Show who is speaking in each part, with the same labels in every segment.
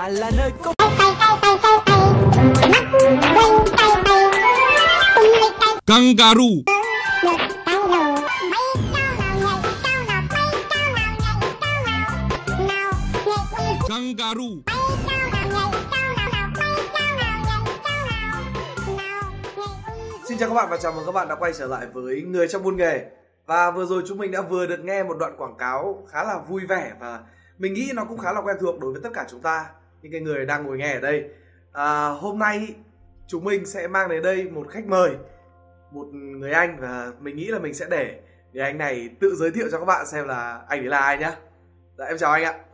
Speaker 1: nhà là nơi có
Speaker 2: Kangaroo. Kangaroo.
Speaker 3: Xin chào các bạn và chào mừng các bạn đã quay trở lại với Người trong buôn nghề. Và vừa rồi chúng mình đã vừa được nghe một đoạn quảng cáo khá là vui vẻ và mình nghĩ nó cũng khá là quen thuộc đối với tất cả chúng ta, những cái người đang ngồi nghe ở đây. Hôm nay chúng mình sẽ mang đến đây một khách mời, một người anh, và mình nghĩ là mình sẽ để người anh này tự giới thiệu cho các bạn xem là anh ấy là ai nhá. Dạ, em chào anh ạ.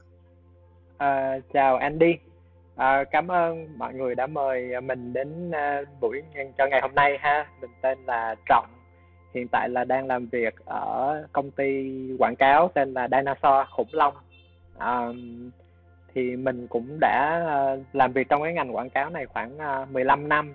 Speaker 4: Chào Andy. Cảm ơn mọi người đã mời mình đến buổi cho ngày hôm nay ha. Mình tên là Trọng, hiện tại là đang làm việc ở công ty quảng cáo tên là Dinosaur Khủng Long. Thì mình cũng đã làm việc trong cái ngành quảng cáo này khoảng 15 năm.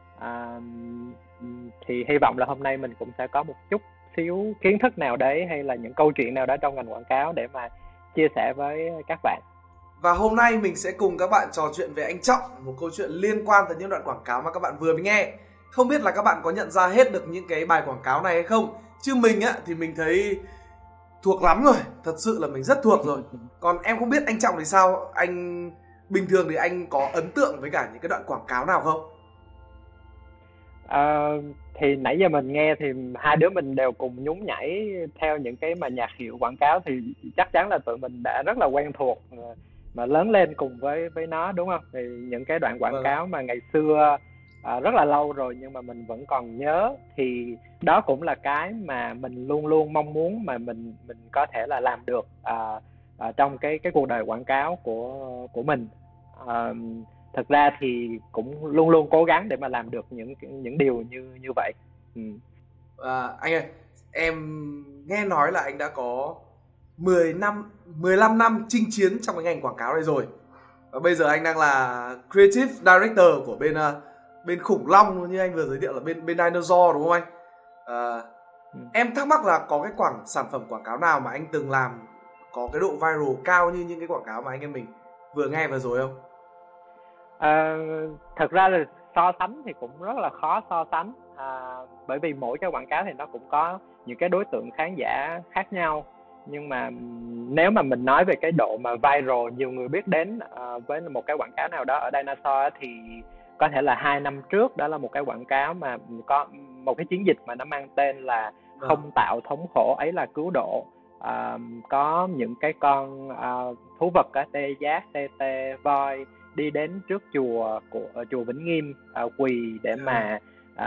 Speaker 4: Thì hy vọng là hôm nay mình cũng sẽ có một chút xíu kiến thức nào đấy hay là những câu chuyện nào đó trong ngành quảng cáo để mà chia sẻ với các bạn.
Speaker 3: Và hôm nay mình sẽ cùng các bạn trò chuyện về anh Trọng, một câu chuyện liên quan tới những đoạn quảng cáo mà các bạn vừa mới nghe. Không biết là các bạn có nhận ra hết được những cái bài quảng cáo này hay không? Chứ mình á thì mình thấy thuộc lắm rồi, thật sự là mình rất thuộc rồi. Còn em không biết anh Trọng thì sao? Anh bình thường thì anh có ấn tượng với cả những cái đoạn quảng cáo nào không?
Speaker 4: Thì nãy giờ mình nghe thì hai đứa mình đều cùng nhún nhảy theo những cái mà nhạc hiệu quảng cáo, thì chắc chắn là tụi mình đã rất là quen thuộc mà lớn lên cùng với nó, đúng không? Thì những cái đoạn quảng cáo mà ngày xưa rất là lâu rồi nhưng mà mình vẫn còn nhớ, thì đó cũng là cái mà mình luôn luôn mong muốn mà mình có thể là làm được trong cái cuộc đời quảng cáo của mình. Thật ra thì cũng luôn luôn cố gắng để mà làm được những điều như vậy.
Speaker 3: Anh ơi, em nghe nói là anh đã có 15 năm chinh chiến trong cái ngành quảng cáo này rồi. Và bây giờ anh đang là Creative Director của bên Khủng Long, như anh vừa giới thiệu là bên Dinosaur, đúng không anh? Em thắc mắc là có cái sản phẩm quảng cáo nào mà anh từng làm có cái độ viral cao như những cái quảng cáo mà anh em mình vừa nghe vừa rồi không?
Speaker 4: Thật ra là so sánh thì cũng rất là khó so sánh, bởi vì mỗi cái quảng cáo thì nó cũng có những cái đối tượng khán giả khác nhau. Nhưng mà nếu mà mình nói về cái độ mà viral, nhiều người biết đến với một cái quảng cáo nào đó ở Dinosaur, thì có thể là 2 năm trước. Đó là một cái quảng cáo mà có một cái chiến dịch mà nó mang tên là không tạo thống khổ ấy là cứu độ. Có những cái con thú vật tê giác, tê tê, voi đi đến trước chùa Vĩnh Nghiêm, quỳ để mà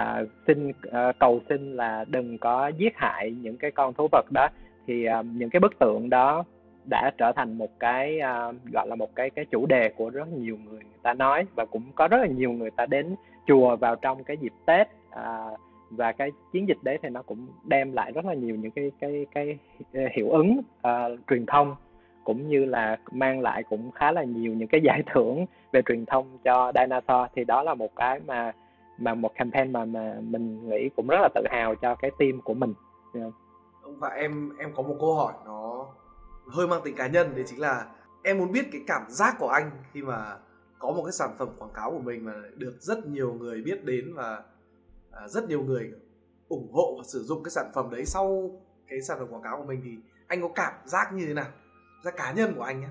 Speaker 4: cầu xin là đừng có giết hại những cái con thú vật đó. Thì những cái bức tượng đó đã trở thành một cái gọi là một cái chủ đề của rất nhiều người ta nói, và cũng có rất là nhiều người ta đến chùa vào trong cái dịp Tết. Và cái chiến dịch đấy thì nó cũng đem lại rất là nhiều những cái hiệu ứng truyền thông, cũng như là mang lại cũng khá là nhiều những cái giải thưởng về truyền thông cho Dinosaur. Thì đó là một cái mà một campaign mà mình nghĩ cũng rất là tự hào cho cái team của mình.
Speaker 3: Và em có một câu hỏi nó hơi mang tính cá nhân, đấy chính là em muốn biết cái cảm giác của anh khi mà có một cái sản phẩm quảng cáo của mình mà được rất nhiều người biết đến và rất nhiều người ủng hộ và sử dụng cái sản phẩm đấy sau cái sản phẩm quảng cáo của mình, thì anh có cảm giác như thế nào? Ra cá nhân của anh nhé.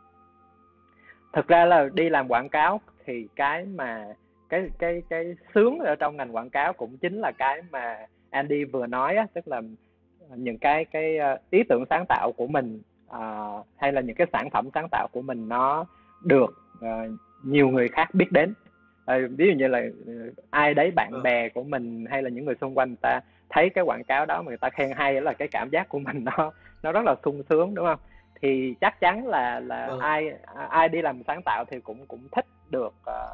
Speaker 4: Thực ra là đi làm quảng cáo thì cái mà cái sướng ở trong ngành quảng cáo cũng chính là cái mà Andy vừa nói á, tức là những cái ý tưởng sáng tạo của mình, hay là những cái sản phẩm sáng tạo của mình nó được nhiều người khác biết đến. Ví dụ như là ai đấy, bạn bè của mình hay là những người xung quanh, người ta thấy cái quảng cáo đó mà người ta khen hay, đó là cái cảm giác của mình nó rất là sung sướng, đúng không? Thì chắc chắn là ai đi làm sáng tạo thì cũng thích được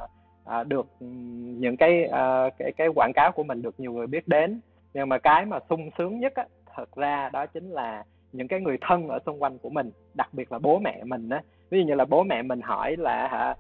Speaker 4: những cái quảng cáo của mình được nhiều người biết đến. Nhưng mà cái mà sung sướng nhất á, thật ra đó chính là những cái người thân ở xung quanh của mình, đặc biệt là bố mẹ mình á. Ví dụ như là bố mẹ mình hỏi là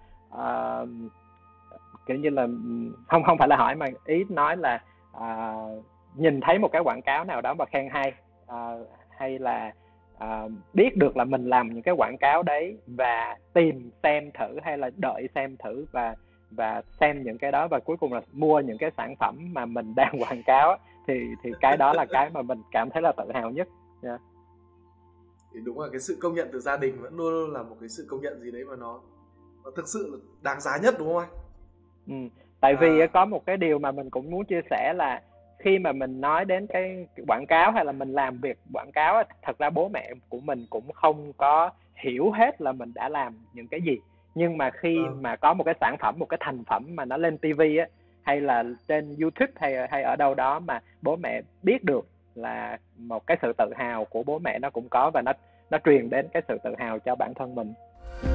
Speaker 4: kiểu như là không phải là hỏi, mà ý nói là nhìn thấy một cái quảng cáo nào đó mà khen hay, hay là biết được là mình làm những cái quảng cáo đấy và tìm xem thử hay là đợi xem thử và xem những cái đó và cuối cùng là mua những cái sản phẩm mà mình đang quảng cáo, thì cái đó là cái mà mình cảm thấy là tự hào nhất. Yeah.
Speaker 3: Thì đúng là cái sự công nhận từ gia đình vẫn luôn luôn là một cái sự công nhận gì đấy mà nó thực sự đáng giá nhất, đúng không anh?
Speaker 4: Tại vì có một cái điều mà mình cũng muốn chia sẻ là khi mà mình nói đến cái quảng cáo hay là mình làm việc quảng cáo, thật ra bố mẹ của mình cũng không có hiểu hết là mình đã làm những cái gì. Nhưng mà khi mà có một cái sản phẩm, một cái thành phẩm mà nó lên TV á, hay là trên YouTube hay ở đâu đó mà bố mẹ biết được, là một cái sự tự hào của bố mẹ nó cũng có, và nó truyền đến cái sự tự hào cho bản thân mình.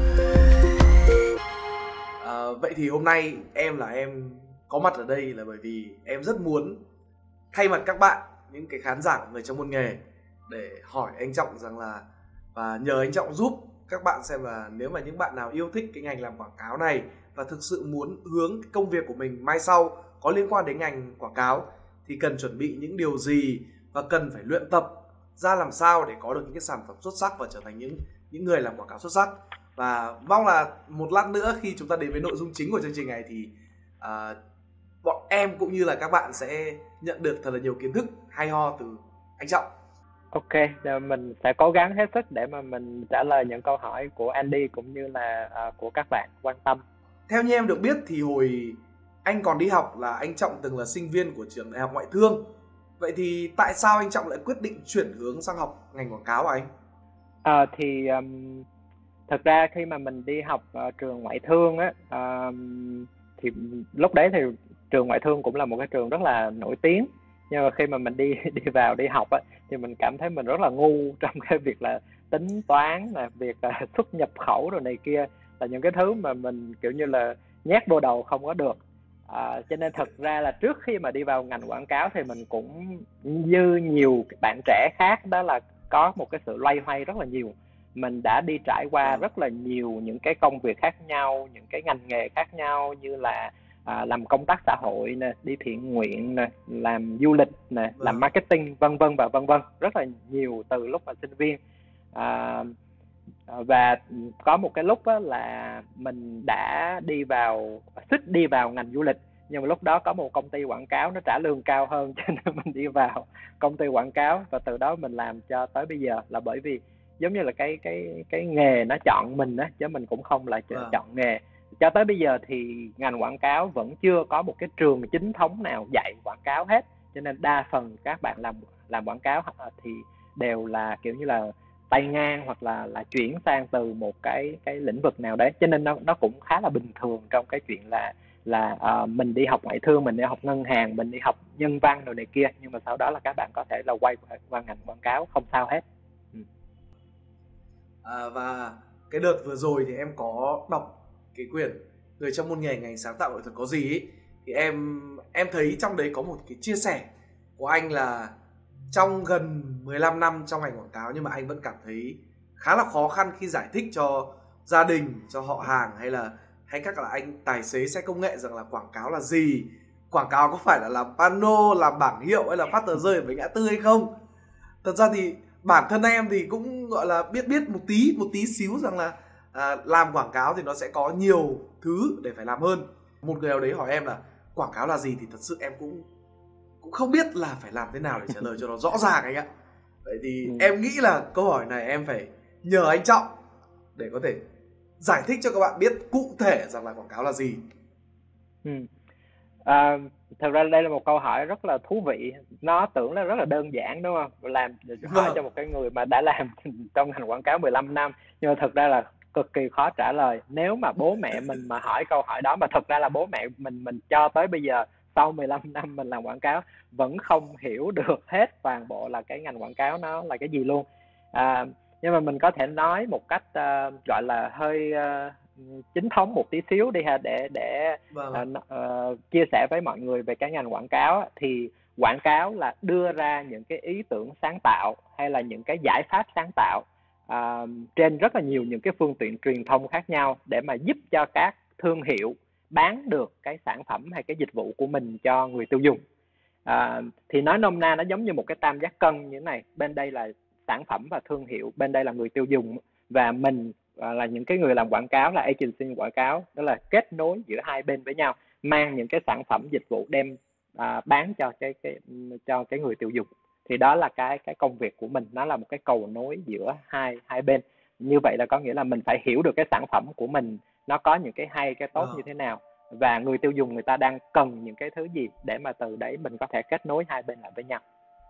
Speaker 3: Vậy thì hôm nay em có mặt ở đây là bởi vì em rất muốn thay mặt các bạn, những cái khán giả người trong môn nghề, để hỏi anh Trọng rằng là, và nhờ anh Trọng giúp các bạn xem là nếu mà những bạn nào yêu thích cái ngành làm quảng cáo này và thực sự muốn hướng công việc của mình mai sau có liên quan đến ngành quảng cáo thì cần chuẩn bị những điều gì và cần phải luyện tập ra làm sao để có được những cái sản phẩm xuất sắc và trở thành những người làm quảng cáo xuất sắc. Và mong là một lát nữa khi chúng ta đến với nội dung chính của chương trình này thì bọn em cũng như là các bạn sẽ nhận được thật là nhiều kiến thức hay ho từ anh Trọng.
Speaker 4: Ok, mình sẽ cố gắng hết sức để mà mình trả lời những câu hỏi của Andy cũng như là của các bạn quan tâm.
Speaker 3: Theo như em được biết thì hồi anh còn đi học là anh Trọng từng là sinh viên của trường Đại học Ngoại thương. Vậy thì tại sao anh Trọng lại quyết định chuyển hướng sang học ngành quảng cáo hả anh?
Speaker 4: Thật ra khi mà mình đi học trường ngoại thương á, thì lúc đấy thì trường ngoại thương cũng là một cái trường rất là nổi tiếng. Nhưng mà khi mà mình đi vào đi học á, thì mình cảm thấy mình rất là ngu trong cái việc là tính toán, là việc xuất nhập khẩu rồi này kia, là những cái thứ mà mình kiểu như là nhét vô đầu không có được. Cho nên thật ra là trước khi mà đi vào ngành quảng cáo thì mình cũng như nhiều bạn trẻ khác, đó là có một cái sự loay hoay rất là nhiều. Mình đã đi trải qua rất là nhiều những cái công việc khác nhau, những cái ngành nghề khác nhau, như là làm công tác xã hội nè, đi thiện nguyện nè, làm du lịch nè, làm marketing, vân vân và vân vân, rất là nhiều từ lúc mà sinh viên. Và có một cái lúc là mình đã suýt đi vào ngành du lịch, nhưng mà lúc đó có một công ty quảng cáo nó trả lương cao hơn, cho nên mình đi vào công ty quảng cáo, và từ đó mình làm cho tới bây giờ. Là bởi vì giống như là cái nghề nó chọn mình á, chứ mình cũng không là chọn nghề. Cho tới bây giờ thì ngành quảng cáo vẫn chưa có một cái trường chính thống nào dạy quảng cáo hết, cho nên đa phần các bạn làm quảng cáo thì đều là kiểu như là tay ngang, hoặc là chuyển sang từ một cái lĩnh vực nào đấy. Cho nên nó cũng khá là bình thường trong cái chuyện là mình đi học ngoại thương, mình đi học ngân hàng, mình đi học nhân văn rồi này kia, nhưng mà sau đó là các bạn có thể là quay qua ngành quảng cáo, không sao hết.
Speaker 3: Và cái đợt vừa rồi thì em có đọc cái quyển Người trong môn nghề ngành sáng tạo nghệ thuật có gì ấy, thì em thấy trong đấy có một cái chia sẻ của anh là trong gần 15 năm trong ngành quảng cáo nhưng mà anh vẫn cảm thấy khá là khó khăn khi giải thích cho gia đình, cho họ hàng hay các là anh tài xế xe công nghệ rằng là quảng cáo là gì, quảng cáo có phải là làm pano, làm bảng hiệu hay là phát tờ rơi với ngã tư hay không. Thật ra thì bản thân em thì cũng gọi là biết một tí xíu rằng là làm quảng cáo thì nó sẽ có nhiều thứ để phải làm hơn. Một người nào đấy hỏi em là quảng cáo là gì thì thật sự em cũng không biết là phải làm thế nào để trả lời cho nó rõ ràng anh ạ. Vậy thì em nghĩ là câu hỏi này em phải nhờ anh Trọng để có thể giải thích cho các bạn biết cụ thể rằng là quảng cáo là gì.
Speaker 4: Thật ra đây là một câu hỏi rất là thú vị. Nó tưởng là rất là đơn giản đúng không? Làm hỏi cho một cái người mà đã làm trong ngành quảng cáo 15 năm. Nhưng mà thật ra là cực kỳ khó trả lời. Nếu mà bố mẹ mình mà hỏi câu hỏi đó, mà thật ra là bố mẹ mình cho tới bây giờ sau 15 năm mình làm quảng cáo vẫn không hiểu được hết toàn bộ là cái ngành quảng cáo nó là cái gì luôn. Nhưng mà mình có thể nói một cách gọi là hơi chính thống một tí xíu đi ha, để chia sẻ với mọi người về cái ngành quảng cáo. Thì quảng cáo là đưa ra những cái ý tưởng sáng tạo hay là những cái giải pháp sáng tạo trên rất là nhiều những cái phương tiện truyền thông khác nhau để mà giúp cho các thương hiệu bán được cái sản phẩm hay cái dịch vụ của mình cho người tiêu dùng. Thì nói nôm na nó giống như một cái tam giác cân như thế này. Bên đây là sản phẩm và thương hiệu, bên đây là người tiêu dùng, và mình là những cái người làm quảng cáo, là agency quảng cáo, đó là kết nối giữa hai bên với nhau, mang những cái sản phẩm dịch vụ đem bán cho cái người tiêu dùng. Thì đó là cái công việc của mình, nó là một cái cầu nối giữa hai bên. Như vậy là có nghĩa là mình phải hiểu được cái sản phẩm của mình nó có những cái hay cái tốt như thế nào, và người tiêu dùng người ta đang cần những cái thứ gì, để mà từ đấy mình có thể kết nối hai bên lại với nhau.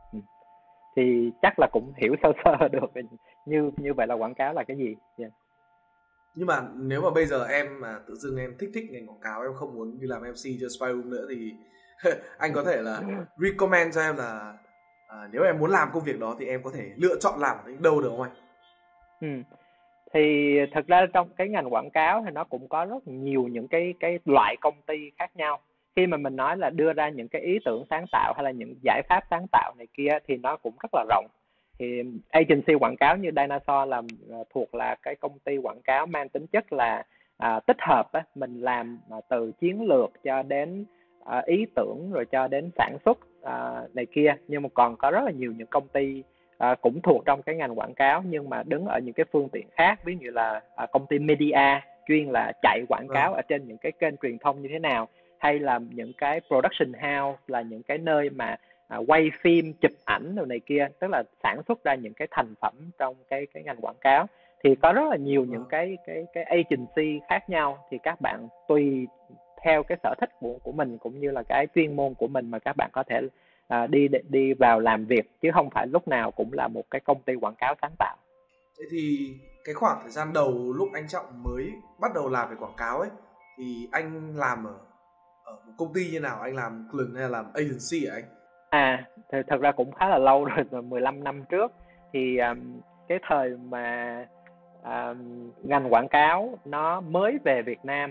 Speaker 4: Thì chắc là cũng hiểu sơ sơ được như vậy là quảng cáo là cái gì.
Speaker 3: Nhưng mà nếu mà bây giờ em mà tự dưng em thích ngành quảng cáo, em không muốn đi làm MC cho Spy Room nữa thì anh có thể là recommend cho em là nếu em muốn làm công việc đó thì em có thể lựa chọn làm ở đâu được không anh?
Speaker 4: Thì thật ra trong cái ngành quảng cáo thì nó cũng có rất nhiều những cái loại công ty khác nhau. Khi mà mình nói là đưa ra những cái ý tưởng sáng tạo hay là những giải pháp sáng tạo này kia thì nó cũng rất là rộng. Thì agency quảng cáo như Dinosaur thuộc là cái công ty quảng cáo mang tính chất là tích hợp á, mình làm từ chiến lược cho đến ý tưởng rồi cho đến sản xuất này kia. Nhưng mà còn có rất là nhiều những công ty cũng thuộc trong cái ngành quảng cáo nhưng mà đứng ở những cái phương tiện khác, ví dụ như là công ty media chuyên là chạy quảng cáo ở trên những cái kênh truyền thông như thế nào, hay là những cái production house là những cái nơi mà quay phim, chụp ảnh rồi này kia, tức là sản xuất ra những cái thành phẩm trong cái ngành quảng cáo. Thì có rất là nhiều những cái agency khác nhau, thì các bạn tùy theo cái sở thích của mình cũng như là cái chuyên môn của mình mà các bạn có thể đi vào làm việc, chứ không phải lúc nào cũng là một cái công ty quảng cáo sáng tạo.
Speaker 3: Thế thì cái khoảng thời gian đầu lúc anh Trọng mới bắt đầu làm về quảng cáo ấy thì anh làm ở một công ty như nào? Anh làm client hay làm agency hả anh?
Speaker 4: Thì thật ra cũng khá là lâu rồi, 15 năm trước. Thì cái thời mà ngành quảng cáo nó mới về Việt Nam,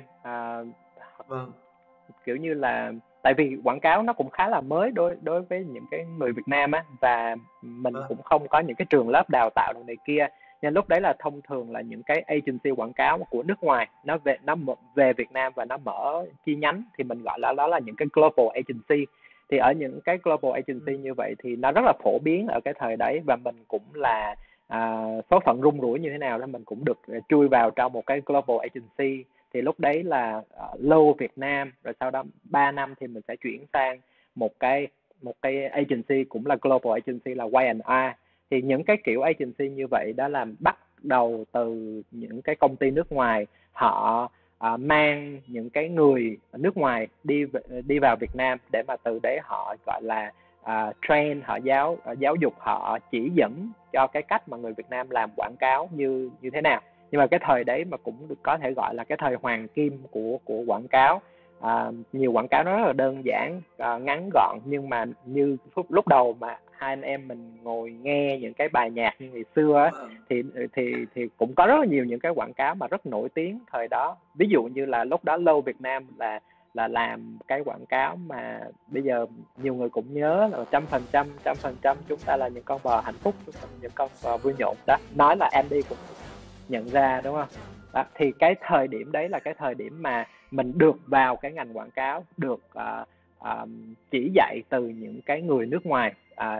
Speaker 4: kiểu như là tại vì quảng cáo nó cũng khá là mới đối với những cái người Việt Nam á, và mình cũng không có những cái trường lớp đào tạo này kia, nên lúc đấy là thông thường là những cái agency quảng cáo của nước ngoài nó về Việt Nam và nó mở chi nhánh, thì mình gọi là đó là những cái global agency. Thì ở những cái global agency như vậy thì nó rất là phổ biến ở cái thời đấy, và mình cũng là số phận rung rủi như thế nào đó mình cũng được chui vào trong một cái global agency. Thì lúc đấy là lâu Việt Nam, rồi sau đó 3 năm thì mình sẽ chuyển sang một cái agency cũng là global agency là Y&R. Thì những cái kiểu agency như vậy đó là bắt đầu từ những cái công ty nước ngoài, họ mang những cái người nước ngoài đi vào Việt Nam để mà từ đấy họ gọi là train, họ giáo dục, họ chỉ dẫn cho cái cách mà người Việt Nam làm quảng cáo như thế nào. Nhưng mà cái thời đấy mà cũng có thể gọi là cái thời hoàng kim của quảng cáo. Nhiều quảng cáo nó rất là đơn giản, ngắn gọn, nhưng mà như lúc đầu mà hai anh em mình ngồi nghe những cái bài nhạc như ngày xưa á, thì cũng có rất là nhiều những cái quảng cáo mà rất nổi tiếng thời đó. Ví dụ như là lúc đó Lâu Việt Nam là làm cái quảng cáo mà bây giờ nhiều người cũng nhớ là 100% chúng ta là những con bò hạnh phúc, chúng ta là những con bò vui nhộn đó, nói là Andy cũng nhận ra, đúng không? Đó, thì cái thời điểm đấy là cái thời điểm mà mình được vào cái ngành quảng cáo, được chỉ dạy từ những cái người nước ngoài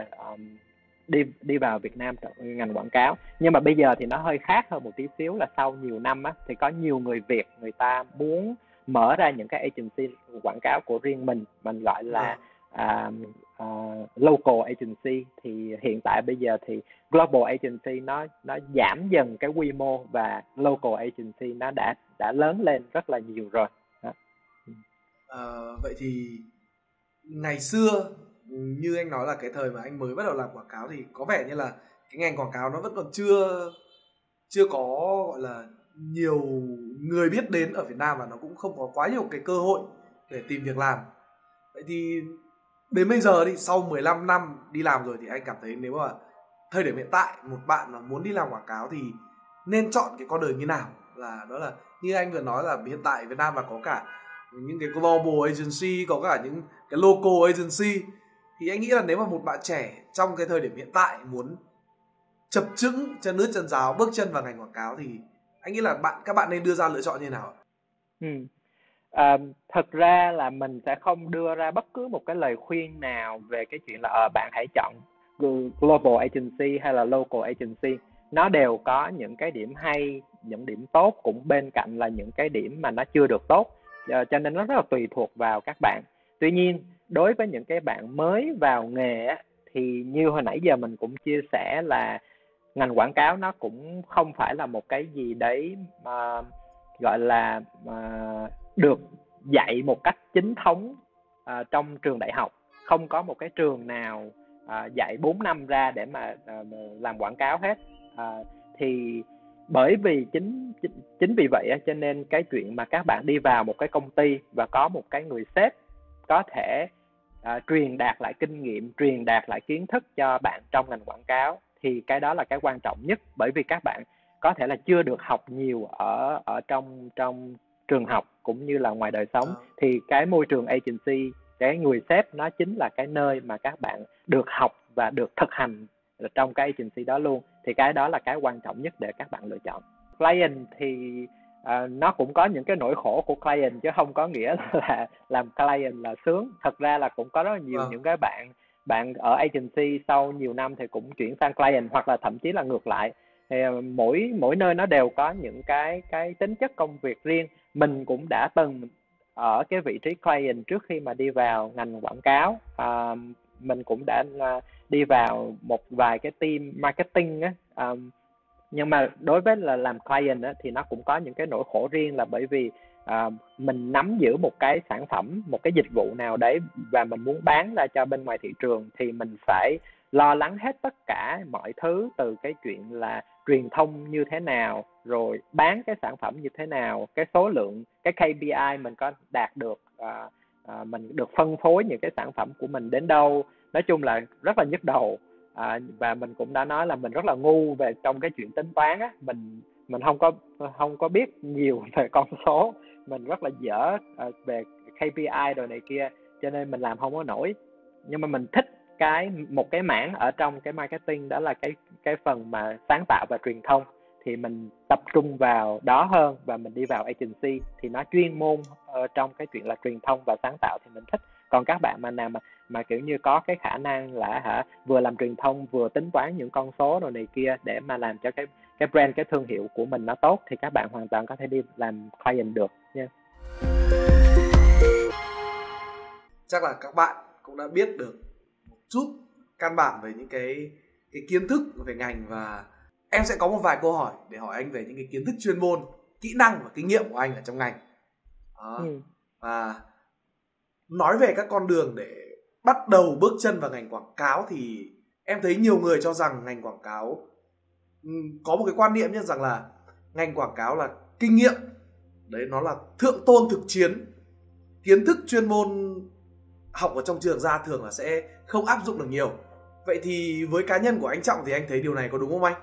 Speaker 4: đi vào Việt Nam trong ngành quảng cáo. Nhưng mà bây giờ thì nó hơi khác hơn một tí xíu, là sau nhiều năm á, thì có nhiều người Việt người ta muốn mở ra những cái agency quảng cáo của riêng mình gọi là local agency. Thì hiện tại bây giờ thì global agency nó giảm dần cái quy mô, và local agency nó đã lớn lên rất là nhiều rồi đó.
Speaker 3: Vậy thì ngày xưa như anh nói là cái thời mà anh mới bắt đầu làm quảng cáo thì có vẻ như là cái ngành quảng cáo nó vẫn còn chưa có gọi là nhiều người biết đến ở Việt Nam, và nó cũng không có quá nhiều cái cơ hội để tìm việc làm. Vậy thì đến bây giờ đi, sau 15 năm đi làm rồi, thì anh cảm thấy nếu mà thời điểm hiện tại một bạn mà muốn đi làm quảng cáo thì nên chọn cái con đường như nào? Đó là như anh vừa nói là hiện tại Việt Nam là có cả những cái global agency, có cả những cái local agency. Thì anh nghĩ là nếu mà một bạn trẻ trong cái thời điểm hiện tại muốn chập chững chân nước chân giáo bước chân vào ngành quảng cáo thì anh nghĩ là các bạn nên đưa ra lựa chọn như nào?
Speaker 4: Thật ra là mình sẽ không đưa ra bất cứ một cái lời khuyên nào về cái chuyện là bạn hãy chọn global agency hay là local agency, nó đều có những cái điểm hay, những điểm tốt, cũng bên cạnh là những cái điểm mà nó chưa được tốt. Cho nên nó rất là tùy thuộc vào các bạn. Tuy nhiên đối với những cái bạn mới vào nghề á, thì như hồi nãy giờ mình cũng chia sẻ là ngành quảng cáo nó cũng không phải là một cái gì đấy mà gọi là được dạy một cách chính thống trong trường đại học. Không có một cái trường nào dạy 4 năm ra để mà làm quảng cáo hết. Thì bởi vì chính vì vậy cho nên cái chuyện mà các bạn đi vào một cái công ty và có một cái người sếp có thể truyền đạt lại kinh nghiệm, truyền đạt lại kiến thức cho bạn trong ngành quảng cáo, thì cái đó là cái quan trọng nhất. Bởi vì các bạn có thể là chưa được học nhiều ở trong trường học cũng như là ngoài đời sống, thì cái môi trường agency, cái người sếp nó chính là cái nơi mà các bạn được học và được thực hành trong cái agency đó luôn. Thì cái đó là cái quan trọng nhất để các bạn lựa chọn. Client thì nó cũng có những cái nỗi khổ của client, chứ không có nghĩa là làm client là sướng. Thật ra là cũng có rất là nhiều những cái bạn ở agency sau nhiều năm thì cũng chuyển sang client, hoặc là thậm chí là ngược lại. Thì mỗi nơi nó đều có những cái tính chất công việc riêng. Mình cũng đã từng ở cái vị trí client trước khi mà đi vào ngành quảng cáo. Mình cũng đã đi vào một vài cái team marketing á. Nhưng mà đối với là làm client á, thì nó cũng có những cái nỗi khổ riêng, là bởi vì mình nắm giữ một cái sản phẩm, một cái dịch vụ nào đấy và mình muốn bán ra cho bên ngoài thị trường, thì mình phải lo lắng hết tất cả mọi thứ, từ cái chuyện là truyền thông như thế nào, rồi bán cái sản phẩm như thế nào, cái số lượng, cái KPI mình có đạt được, mình được phân phối những cái sản phẩm của mình đến đâu. Nói chung là rất là nhức đầu. Và mình cũng đã nói là mình rất là ngu về trong cái chuyện tính toán á. Mình không có biết nhiều về con số, mình rất là dở về KPI rồi này kia, cho nên mình làm không có nổi. Nhưng mà mình thích một cái mảng ở trong cái marketing, đó là cái phần mà sáng tạo và truyền thông, thì mình tập trung vào đó hơn. Và mình đi vào agency thì nó chuyên môn trong cái chuyện là truyền thông và sáng tạo thì mình thích. Còn các bạn mà kiểu như có cái khả năng là vừa làm truyền thông vừa tính toán những con số rồi này kia để mà làm cho cái brand, cái thương hiệu của mình nó tốt, thì các bạn hoàn toàn có thể đi làm client được nha.
Speaker 3: Chắc là các bạn cũng đã biết được một chút căn bản về những cái kiến thức về ngành, và em sẽ có một vài câu hỏi để hỏi anh về những cái kiến thức chuyên môn, kỹ năng và kinh nghiệm của anh ở trong ngành. Và nói về các con đường để bắt đầu bước chân vào ngành quảng cáo, thì em thấy nhiều người cho rằng ngành quảng cáo có một cái quan niệm như rằng là ngành quảng cáo là kinh nghiệm, đấy, nó là thượng tôn thực chiến, kiến thức chuyên môn học ở trong trường ra thường là sẽ không áp dụng được nhiều. Vậy thì với cá nhân của anh Trọng thì anh thấy điều này có đúng không anh?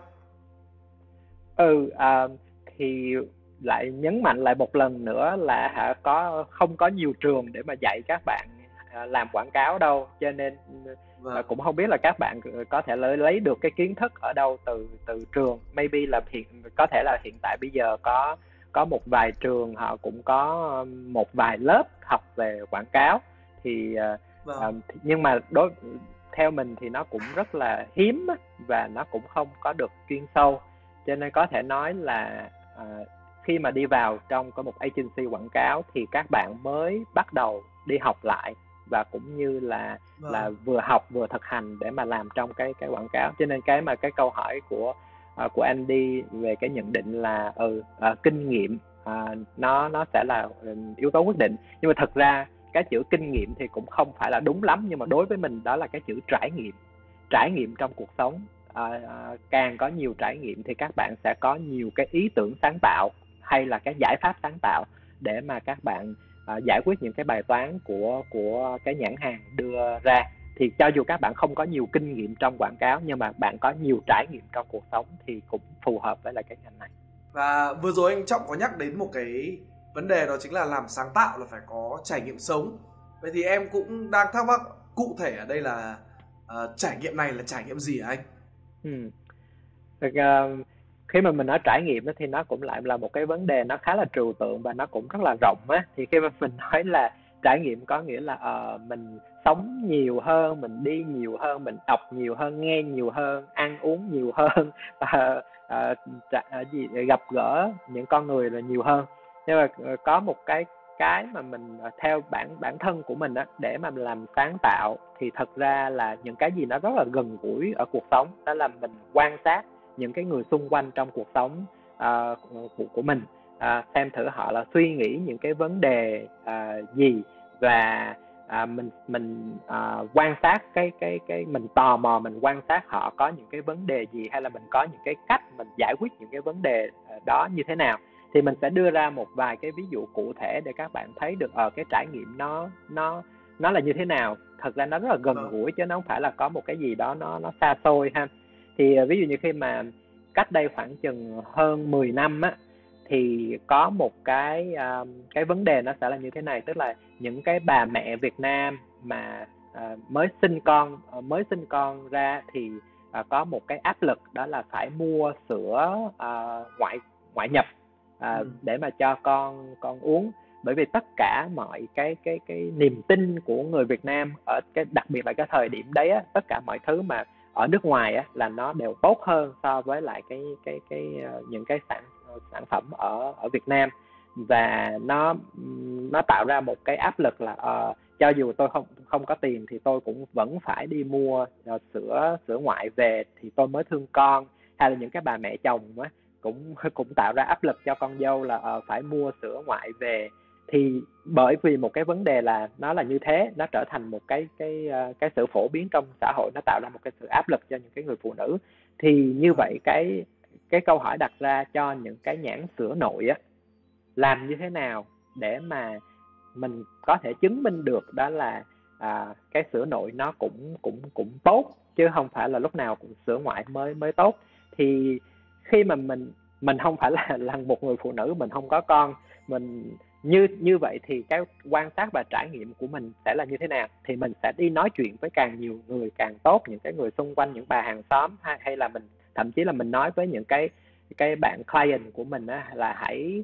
Speaker 4: Thì lại nhấn mạnh lại một lần nữa là không có nhiều trường để mà dạy các bạn làm quảng cáo đâu, cho nên cũng không biết là các bạn có thể lấy được cái kiến thức ở đâu từ trường. Maybe là có thể là hiện tại bây giờ có một vài trường họ cũng có một vài lớp học về quảng cáo, thì nhưng mà theo mình thì nó cũng rất là hiếm và nó cũng không có được chuyên sâu. Cho nên có thể nói là khi mà đi vào trong có một agency quảng cáo thì các bạn mới bắt đầu đi học lại, và cũng như là vừa học vừa thực hành để mà làm trong cái quảng cáo. Cho nên cái câu hỏi của Andy về cái nhận định là kinh nghiệm nó sẽ là yếu tố quyết định. Nhưng mà thật ra cái chữ kinh nghiệm thì cũng không phải là đúng lắm, nhưng mà đối với mình đó là cái chữ trải nghiệm trong cuộc sống. Càng có nhiều trải nghiệm thì các bạn sẽ có nhiều cái ý tưởng sáng tạo hay là cái giải pháp sáng tạo để mà các bạn giải quyết những cái bài toán của cái nhãn hàng đưa ra. Thì cho dù các bạn không có nhiều kinh nghiệm trong quảng cáo, nhưng mà bạn có nhiều trải nghiệm trong cuộc sống thì cũng phù hợp với lại cái ngành này.
Speaker 3: Và vừa rồi anh Trọng có nhắc đến một cái vấn đề, đó chính là làm sáng tạo là phải có trải nghiệm sống. Vậy thì em cũng đang thắc mắc cụ thể ở đây là trải nghiệm này là trải nghiệm gì hả anh?
Speaker 4: Khi mà mình nói trải nghiệm thì nó cũng lại là một cái vấn đề nó khá là trừu tượng và nó cũng rất là rộng á. Thì khi mà mình nói là trải nghiệm có nghĩa là mình sống nhiều hơn, mình đi nhiều hơn, mình đọc nhiều hơn, nghe nhiều hơn, ăn uống nhiều hơn, ờ, gặp gỡ những con người là nhiều hơn. Nhưng mà có một cái mà mình theo bản bản thân của mình á, để mà làm sáng tạo thì thật ra là những cái gì nó rất là gần gũi ở cuộc sống, đó là mình quan sát những cái người xung quanh trong cuộc sống của mình, xem thử họ là suy nghĩ những cái vấn đề gì, và mình quan sát cái mình tò mò, mình quan sát họ có những cái vấn đề gì, hay là mình có những cái cách mình giải quyết những cái vấn đề đó như thế nào. Thì mình sẽ đưa ra một vài cái ví dụ cụ thể để các bạn thấy được cái trải nghiệm nó là như thế nào. Thật ra nó rất là gần gũi chứ nó không phải là có một cái gì đó nó xa xôi ha. Thì ví dụ như khi mà cách đây khoảng chừng hơn 10 năm á, thì có một cái vấn đề nó sẽ là như thế này, tức là những cái bà mẹ Việt Nam mà mới sinh con ra thì có một cái áp lực, đó là phải mua sữa ngoại nhập để mà cho con uống. Bởi vì tất cả mọi cái niềm tin của người Việt Nam ở đặc biệt là cái thời điểm đấy á, tất cả mọi thứ mà ở nước ngoài á là nó đều tốt hơn so với lại những cái sản phẩm ở Việt Nam. Và nó tạo ra một cái áp lực là cho dù tôi không có tiền thì tôi cũng vẫn phải đi mua sữa ngoại về thì tôi mới thương con. Hay là những cái bà mẹ chồng á cũng tạo ra áp lực cho con dâu là phải mua sữa ngoại về. Thì bởi vì một cái vấn đề là nó là như thế, nó trở thành một cái sự phổ biến trong xã hội, nó tạo ra một cái sự áp lực cho những cái người phụ nữ. Thì như vậy cái câu hỏi đặt ra cho những cái nhãn sữa nội á, làm như thế nào để mà mình có thể chứng minh được đó là cái sữa nội nó cũng tốt, chứ không phải là lúc nào cũng sữa ngoại mới tốt. Thì khi mà mình không phải là một người phụ nữ, mình không có con, mình như vậy thì cái quan sát và trải nghiệm của mình sẽ là như thế nào? Thì mình sẽ đi nói chuyện với càng nhiều người càng tốt, những cái người xung quanh, những bà hàng xóm, hay là mình thậm chí là mình nói với những cái bạn client của mình á, là hãy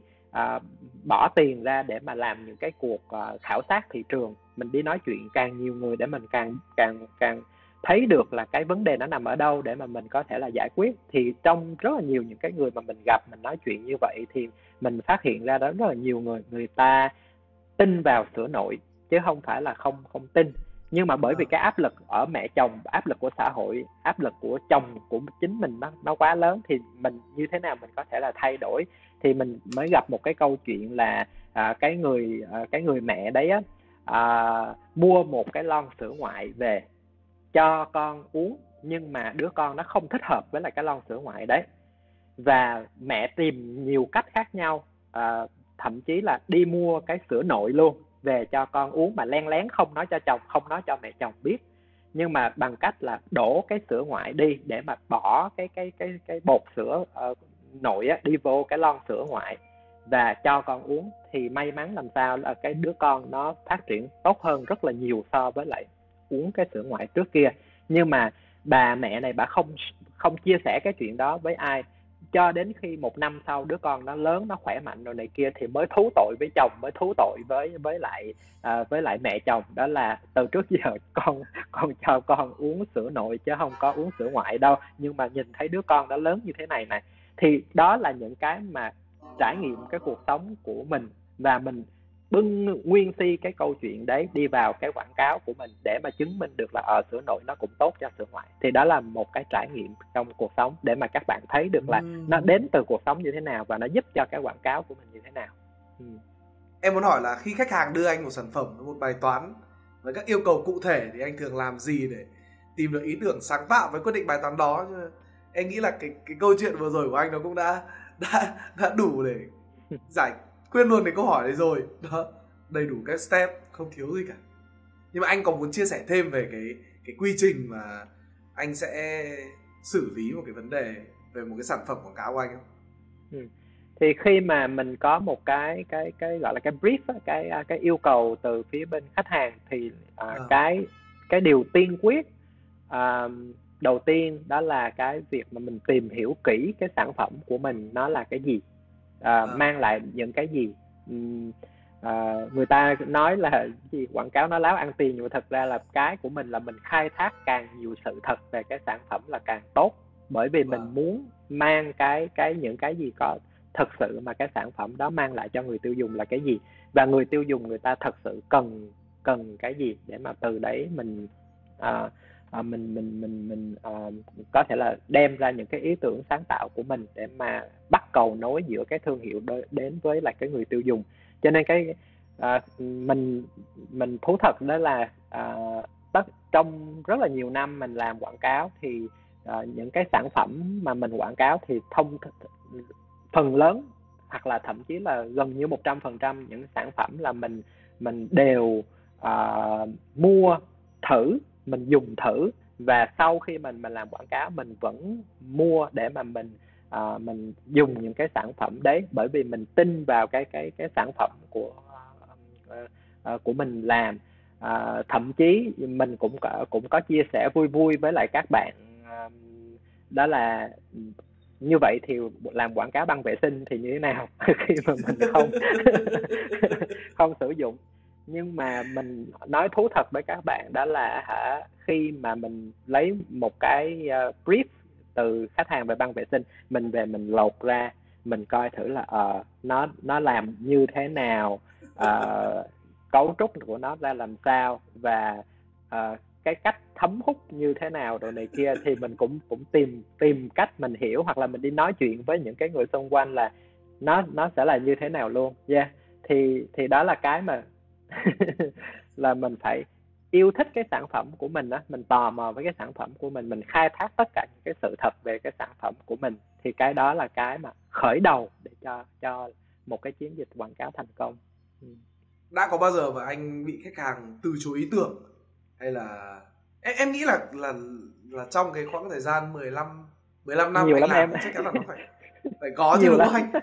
Speaker 4: bỏ tiền ra để mà làm những cái cuộc khảo sát thị trường. Mình đi nói chuyện càng nhiều người để mình càng thấy được là cái vấn đề nó nằm ở đâu để mà mình có thể là giải quyết. Thì trong rất là nhiều những cái người mà mình gặp, mình nói chuyện như vậy, thì mình phát hiện ra đó rất là nhiều người ta tin vào sữa nội chứ không phải là không tin. Nhưng mà bởi vì cái áp lực ở mẹ chồng, áp lực của xã hội, áp lực của chồng của chính mình nó quá lớn, thì mình như thế nào mình có thể là thay đổi. Thì mình mới gặp một cái câu chuyện là cái người mẹ đấy á, mua một cái lon sữa ngoại về cho con uống, nhưng mà đứa con nó không thích hợp với lại cái lon sữa ngoại đấy. Và mẹ tìm nhiều cách khác nhau, thậm chí là đi mua cái sữa nội luôn về cho con uống, mà len lén không nói cho chồng, không nói cho mẹ chồng biết, nhưng mà bằng cách là đổ cái sữa ngoại đi để mà bỏ cái bột sữa nội á đi vô cái lon sữa ngoại và cho con uống. Thì may mắn làm sao là cái đứa con nó phát triển tốt hơn rất là nhiều so với lại uống cái sữa ngoại trước kia. Nhưng mà bà mẹ này bà không chia sẻ cái chuyện đó với ai, cho đến khi 1 năm sau đứa con nó lớn, nó khỏe mạnh rồi này kia, thì mới thú tội với chồng, mới thú tội với lại mẹ chồng, đó là từ trước giờ con cho con uống sữa nội chứ không có uống sữa ngoại đâu, nhưng mà nhìn thấy đứa con nó lớn như thế này này. Thì đó là những cái mà trải nghiệm cái cuộc sống của mình, và mình bưng nguyên si cái câu chuyện đấy đi vào cái quảng cáo của mình để mà chứng minh được là sữa nội nó cũng tốt cho sữa ngoại. Thì đó là một cái trải nghiệm trong cuộc sống để mà các bạn thấy được là nó đến từ cuộc sống như thế nào và nó giúp cho cái quảng cáo của mình như thế nào.
Speaker 3: Em muốn hỏi là khi khách hàng đưa anh một sản phẩm, một bài toán với các yêu cầu cụ thể, thì anh thường làm gì để tìm được ý tưởng sáng tạo với quyết định bài toán đó? Em nghĩ là cái câu chuyện vừa rồi của anh nó cũng đã đủ để giải quyết luôn cái câu hỏi đấy rồi đó, đầy đủ các step, không thiếu gì cả. Nhưng mà anh còn muốn chia sẻ thêm về cái quy trình mà anh sẽ xử lý một cái vấn đề về một cái sản phẩm quảng cáo của anh không?
Speaker 4: Thì khi mà mình có một cái gọi là cái brief á, cái yêu cầu từ phía bên khách hàng, thì cái điều tiên quyết đầu tiên đó là cái việc mà mình tìm hiểu kỹ cái sản phẩm của mình nó là cái gì, mang lại những cái gì. người ta nói là gì, quảng cáo nói láo ăn tiền, nhưng mà thật ra là cái của mình là mình khai thác càng nhiều sự thật về cái sản phẩm là càng tốt, bởi vì mình
Speaker 3: Vâng.
Speaker 4: muốn mang những cái gì có thật sự mà cái sản phẩm đó mang lại cho người tiêu dùng là cái gì, và người tiêu dùng người ta thật sự cần cái gì, để mà từ đấy mình à, mình có thể là đem ra những cái ý tưởng sáng tạo của mình để mà bắt cầu nối giữa cái thương hiệu đến với lại cái người tiêu dùng. Cho nên cái mình thú thật đó là trong rất là nhiều năm mình làm quảng cáo thì những cái sản phẩm mà mình quảng cáo thì phần lớn hoặc là thậm chí là gần như 100% những sản phẩm là mình đều mua thử, mình dùng thử, và sau khi mình làm quảng cáo mình vẫn mua để mà mình dùng những cái sản phẩm đấy, bởi vì mình tin vào cái sản phẩm của mình làm. Thậm chí mình cũng có chia sẻ vui vui với lại các bạn, đó là như vậy thì làm quảng cáo băng vệ sinh thì như thế nào khi mà mình không không sử dụng. Nhưng mà mình nói thú thật với các bạn đó là khi mà mình lấy một cái brief từ khách hàng về băng vệ sinh, mình về mình lột ra, mình coi thử là nó làm như thế nào, cấu trúc của nó ra làm sao, và cái cách thấm hút như thế nào rồi này kia, thì mình cũng tìm cách mình hiểu, hoặc là mình đi nói chuyện với những cái người xung quanh là nó sẽ là như thế nào luôn. Thì đó là cái mà là mình phải yêu thích cái sản phẩm của mình á, mình tò mò với cái sản phẩm của mình khai thác tất cả những cái sự thật về cái sản phẩm của mình, thì cái đó là cái mà khởi đầu để cho một cái chiến dịch quảng cáo thành công.
Speaker 3: Đã có bao giờ mà anh bị khách hàng từ chối ý tưởng, hay là em nghĩ là trong cái khoảng thời gian 15 năm
Speaker 4: nhiều
Speaker 3: anh
Speaker 4: lắm
Speaker 3: làm
Speaker 4: em,
Speaker 3: chắc chắn là nó phải có chứ,
Speaker 4: nhiều
Speaker 3: đúng
Speaker 4: lắm.
Speaker 3: không anh?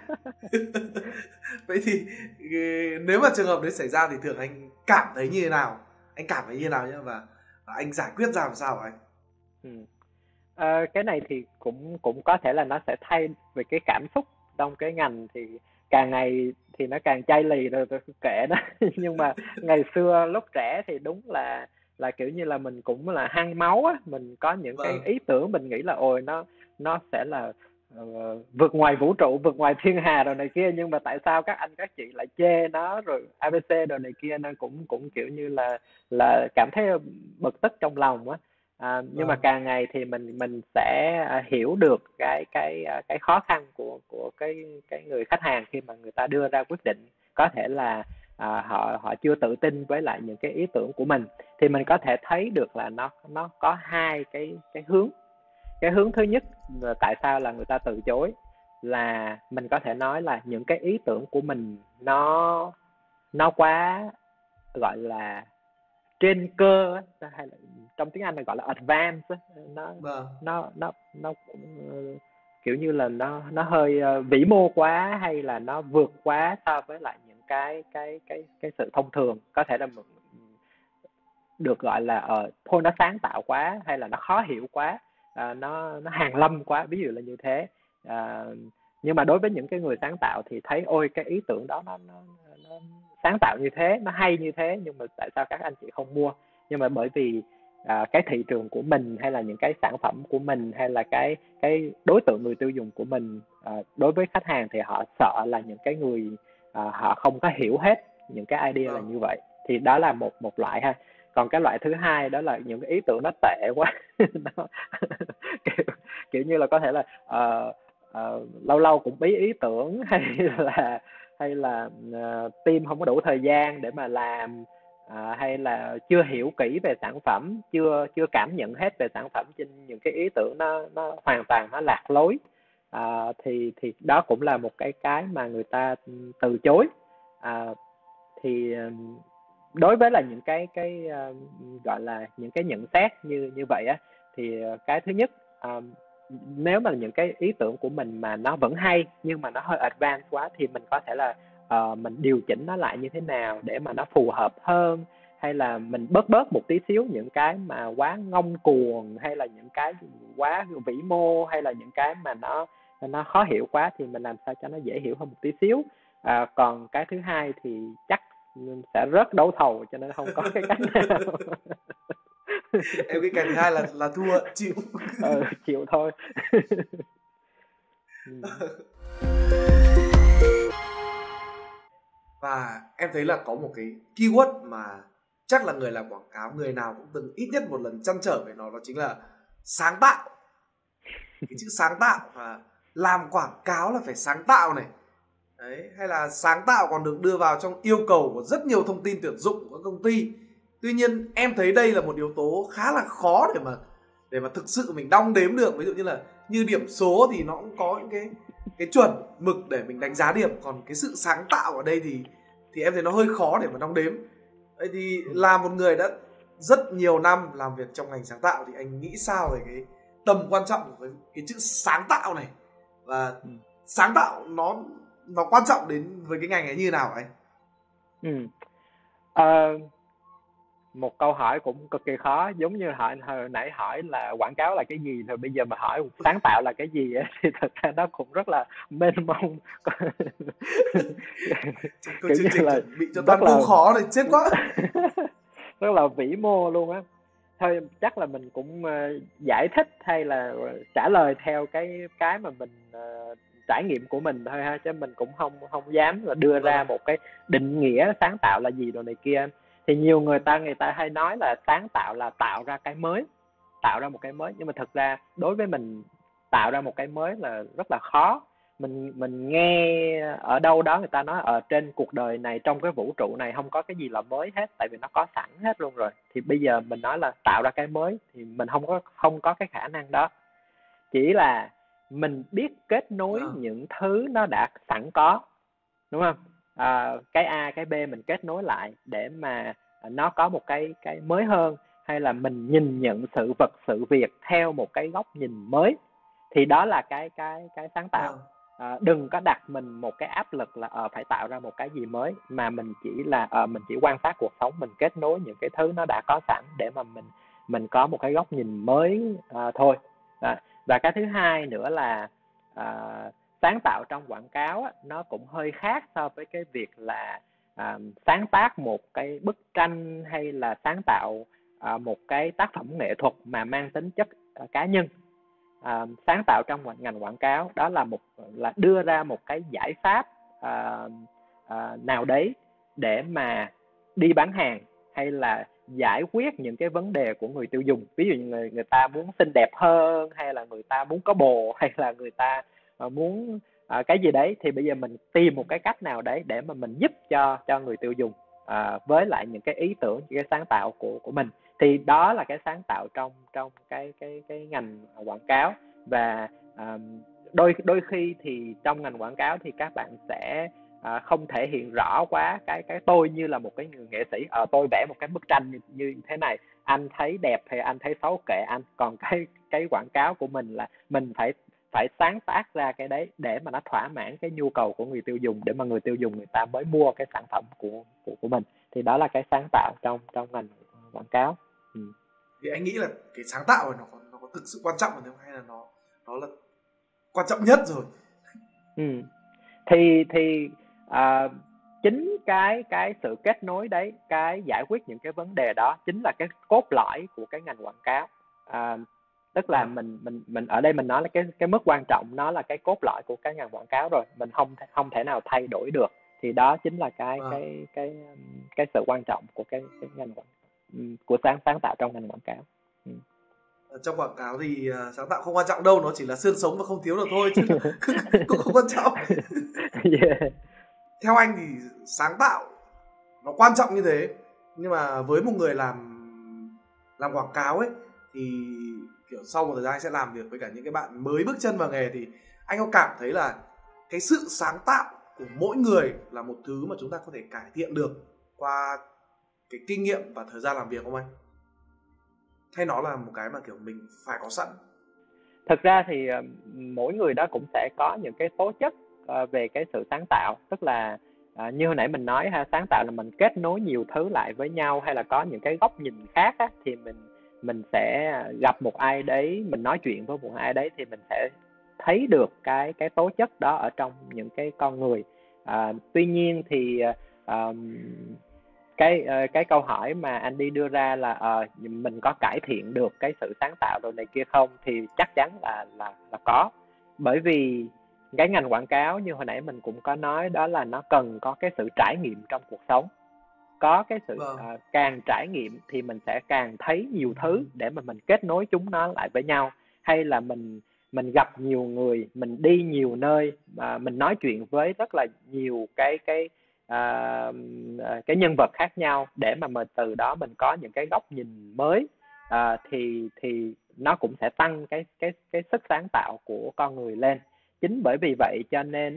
Speaker 3: Vậy thì nếu mà trường hợp đấy xảy ra thì thường anh cảm thấy như thế nào? Anh cảm thấy như thế nào nhá, và anh giải quyết ra làm sao hả anh?
Speaker 4: Cái này thì cũng có thể là nó sẽ thay về cái cảm xúc trong cái ngành, thì càng ngày thì nó càng chai lì rồi kệ nó. Nhưng mà ngày xưa lúc trẻ thì đúng là kiểu như là mình cũng là hăng máu á, mình có những cái
Speaker 3: Vâng.
Speaker 4: ý tưởng, mình nghĩ là ôi nó sẽ là vượt ngoài vũ trụ, vượt ngoài thiên hà rồi này kia, nhưng mà tại sao các anh các chị lại chê nó rồi ABC rồi này kia, nó cũng kiểu như là cảm thấy bực tức trong lòng á. Nhưng mà
Speaker 3: Vâng.
Speaker 4: càng ngày thì mình sẽ hiểu được cái khó khăn của cái người khách hàng khi mà người ta đưa ra quyết định, có thể là họ chưa tự tin với lại những cái ý tưởng của mình. Thì mình có thể thấy được là nó có hai cái hướng. Cái hướng thứ nhất là tại sao là người ta từ chối, là mình có thể nói là những cái ý tưởng của mình nó quá, gọi là trên cơ á, hay là trong tiếng Anh là gọi là advanced á, nó
Speaker 3: Vâng.
Speaker 4: nó kiểu như là nó hơi vĩ mô quá, hay là nó vượt quá so với lại những cái sự thông thường, có thể là được gọi là thôi nó sáng tạo quá, hay là nó khó hiểu quá, nó hàn lâm quá, ví dụ là như thế. Nhưng mà đối với những cái người sáng tạo thì thấy ôi cái ý tưởng đó nó sáng tạo như thế, nó hay như thế, nhưng mà tại sao các anh chị không mua? Nhưng mà bởi vì cái thị trường của mình, hay là những cái sản phẩm của mình, hay là cái đối tượng người tiêu dùng của mình, đối với khách hàng thì họ sợ là những cái người họ không có hiểu hết những cái idea là như vậy. Thì đó là một loại ha. Còn cái loại thứ hai đó là những cái ý tưởng nó tệ quá. Nó, kiểu như là có thể là lâu lâu cũng bí ý tưởng, hay là team không có đủ thời gian để mà làm, hay là chưa hiểu kỹ về sản phẩm, chưa cảm nhận hết về sản phẩm, trên những cái ý tưởng nó hoàn toàn nó lạc lối, thì đó cũng là một cái mà người ta từ chối. Thì đối với là những cái gọi là những cái nhận xét như vậy á, thì cái thứ nhất, nếu mà những cái ý tưởng của mình mà nó vẫn hay nhưng mà nó hơi advanced quá, thì mình có thể là mình điều chỉnh nó lại như thế nào để mà nó phù hợp hơn, hay là mình bớt một tí xíu những cái mà quá ngông cuồng, hay là những cái quá vĩ mô, hay là những cái mà nó khó hiểu quá, thì mình làm sao cho nó dễ hiểu hơn một tí xíu. Còn cái thứ hai thì chắc sẽ rớt đấu thầu, cho nên không có cái cách nào.
Speaker 3: Em cái thứ hai là thua, chịu.
Speaker 4: Chịu thôi.
Speaker 3: Và em thấy là có một cái keyword mà chắc là người làm quảng cáo, người nào cũng từng ít nhất một lần trăn trở về nó, đó chính là sáng tạo. Cái chữ sáng tạo, và làm quảng cáo là phải sáng tạo này. Đấy, hay là sáng tạo còn được đưa vào trong yêu cầu của rất nhiều thông tin tuyển dụng của các công ty. Tuy nhiên em thấy đây là một yếu tố khá là khó để mà thực sự mình đong đếm được. Ví dụ như là như điểm số thì nó cũng có những cái chuẩn mực để mình đánh giá điểm, còn cái sự sáng tạo ở đây thì em thấy nó hơi khó để mà đong đếm. Vậy thì là một người đã rất nhiều năm làm việc trong ngành sáng tạo thì anh nghĩ sao về cái tầm quan trọng của cái chữ sáng tạo này, và sáng tạo nó quan trọng đến với cái ngành ấy như nào anh?
Speaker 4: Một câu hỏi cũng cực kỳ khó, giống như hồi nãy hỏi là quảng cáo là cái gì, rồi bây giờ mà hỏi sáng tạo là cái gì ấy, thì thật ra nó cũng rất là mênh mông.
Speaker 3: Câu chương trình là bị cho toàn câu khó này, chết quá.
Speaker 4: Rất là vĩ mô luôn á. Thôi chắc là mình cũng giải thích hay là trả lời theo cái mà mình trải nghiệm của mình thôi ha, chứ mình cũng không dám là đưa ra một cái định nghĩa sáng tạo là gì đồ này kia. Thì nhiều người ta hay nói là sáng tạo là tạo ra cái mới, tạo ra một cái mới, nhưng mà thực ra đối với mình tạo ra một cái mới là rất là khó. Mình nghe ở đâu đó người ta nói ở trên cuộc đời này, trong cái vũ trụ này không có cái gì là mới hết, tại vì nó có sẵn hết luôn rồi. Thì bây giờ mình nói là tạo ra cái mới thì mình không có cái khả năng đó. Chỉ là mình biết kết nối những thứ nó đã sẵn có, đúng không? Cái A cái B mình kết nối lại để mà nó có một cái mới hơn, hay là mình nhìn nhận sự vật sự việc theo một cái góc nhìn mới, thì đó là cái sáng tạo. Đừng có đặt mình một cái áp lực là phải tạo ra một cái gì mới, mà mình chỉ là mình chỉ quan sát cuộc sống, mình kết nối những cái thứ nó đã có sẵn để mà mình có một cái góc nhìn mới thôi. Và cái thứ hai nữa là sáng tạo trong quảng cáo á, nó cũng hơi khác so với cái việc là sáng tác một cái bức tranh hay là sáng tạo một cái tác phẩm nghệ thuật mà mang tính chất cá nhân. Sáng tạo trong ngành quảng cáo đó là đưa ra một cái giải pháp nào đấy để mà đi bán hàng, hay là giải quyết những cái vấn đề của người tiêu dùng. Ví dụ như người ta muốn xinh đẹp hơn, hay là người ta muốn có bồ, hay là người ta muốn cái gì đấy, thì bây giờ mình tìm một cái cách nào đấy để mà mình giúp cho người tiêu dùng với lại những cái ý tưởng, những cái sáng tạo của mình. Thì đó là cái sáng tạo trong cái ngành quảng cáo. Và đôi khi thì trong ngành quảng cáo thì các bạn sẽ không thể hiện rõ quá cái tôi như là một cái người nghệ sĩ. Tôi vẽ một cái bức tranh như thế này, anh thấy đẹp hay anh thấy xấu kệ anh. Còn cái quảng cáo của mình là mình phải sáng tác ra cái đấy để mà nó thỏa mãn cái nhu cầu của người tiêu dùng, để mà người tiêu dùng người ta mới mua cái sản phẩm của mình. Thì đó là cái sáng tạo trong ngành quảng cáo.
Speaker 3: Thì anh nghĩ là cái sáng tạo này nó có thực sự quan trọng không, hay là nó là quan trọng nhất rồi?
Speaker 4: Thì chính cái sự kết nối đấy, cái giải quyết những cái vấn đề đó chính là cái cốt lõi của cái ngành quảng cáo. Tức là mình ở đây mình nói là cái mức quan trọng nó là cái cốt lõi của cái ngành quảng cáo rồi, mình không thể nào thay đổi được. Thì đó chính là cái sự quan trọng của cái ngành của sáng tạo trong ngành quảng cáo.
Speaker 3: Trong quảng cáo thì sáng tạo không quan trọng đâu, nó chỉ là xương sống và không thiếu được thôi, chứ cũng không quan trọng.
Speaker 4: Yeah.
Speaker 3: Theo anh thì sáng tạo nó quan trọng như thế, nhưng mà với một người làm quảng cáo ấy, thì kiểu sau một thời gian anh sẽ làm việc với cả những cái bạn mới bước chân vào nghề, thì anh có cảm thấy là cái sự sáng tạo của mỗi người là một thứ mà chúng ta có thể cải thiện được qua cái kinh nghiệm và thời gian làm việc không anh? Hay nó là một cái mà kiểu mình phải có sẵn?
Speaker 4: Thực ra thì mỗi người đó cũng sẽ có những cái tố chất về cái sự sáng tạo. Tức là như hồi nãy mình nói ha, sáng tạo là mình kết nối nhiều thứ lại với nhau, hay là có những cái góc nhìn khác á, thì mình sẽ gặp một ai đấy, mình nói chuyện với một ai đấy thì mình sẽ thấy được cái tố chất đó ở trong những cái con người. Tuy nhiên thì cái câu hỏi mà anh đi đưa ra là mình có cải thiện được cái sự sáng tạo đồ này kia không, thì chắc chắn là có. Bởi vì cái ngành quảng cáo như hồi nãy mình cũng có nói, đó là nó cần có cái sự trải nghiệm trong cuộc sống. Có cái sự càng trải nghiệm thì mình sẽ càng thấy nhiều thứ để mà mình kết nối chúng nó lại với nhau. Hay là mình gặp nhiều người, mình đi nhiều nơi, mình nói chuyện với rất là nhiều cái nhân vật khác nhau, để mà từ đó mình có những cái góc nhìn mới, thì nó cũng sẽ tăng cái sức sáng tạo của con người lên. Chính bởi vì vậy cho nên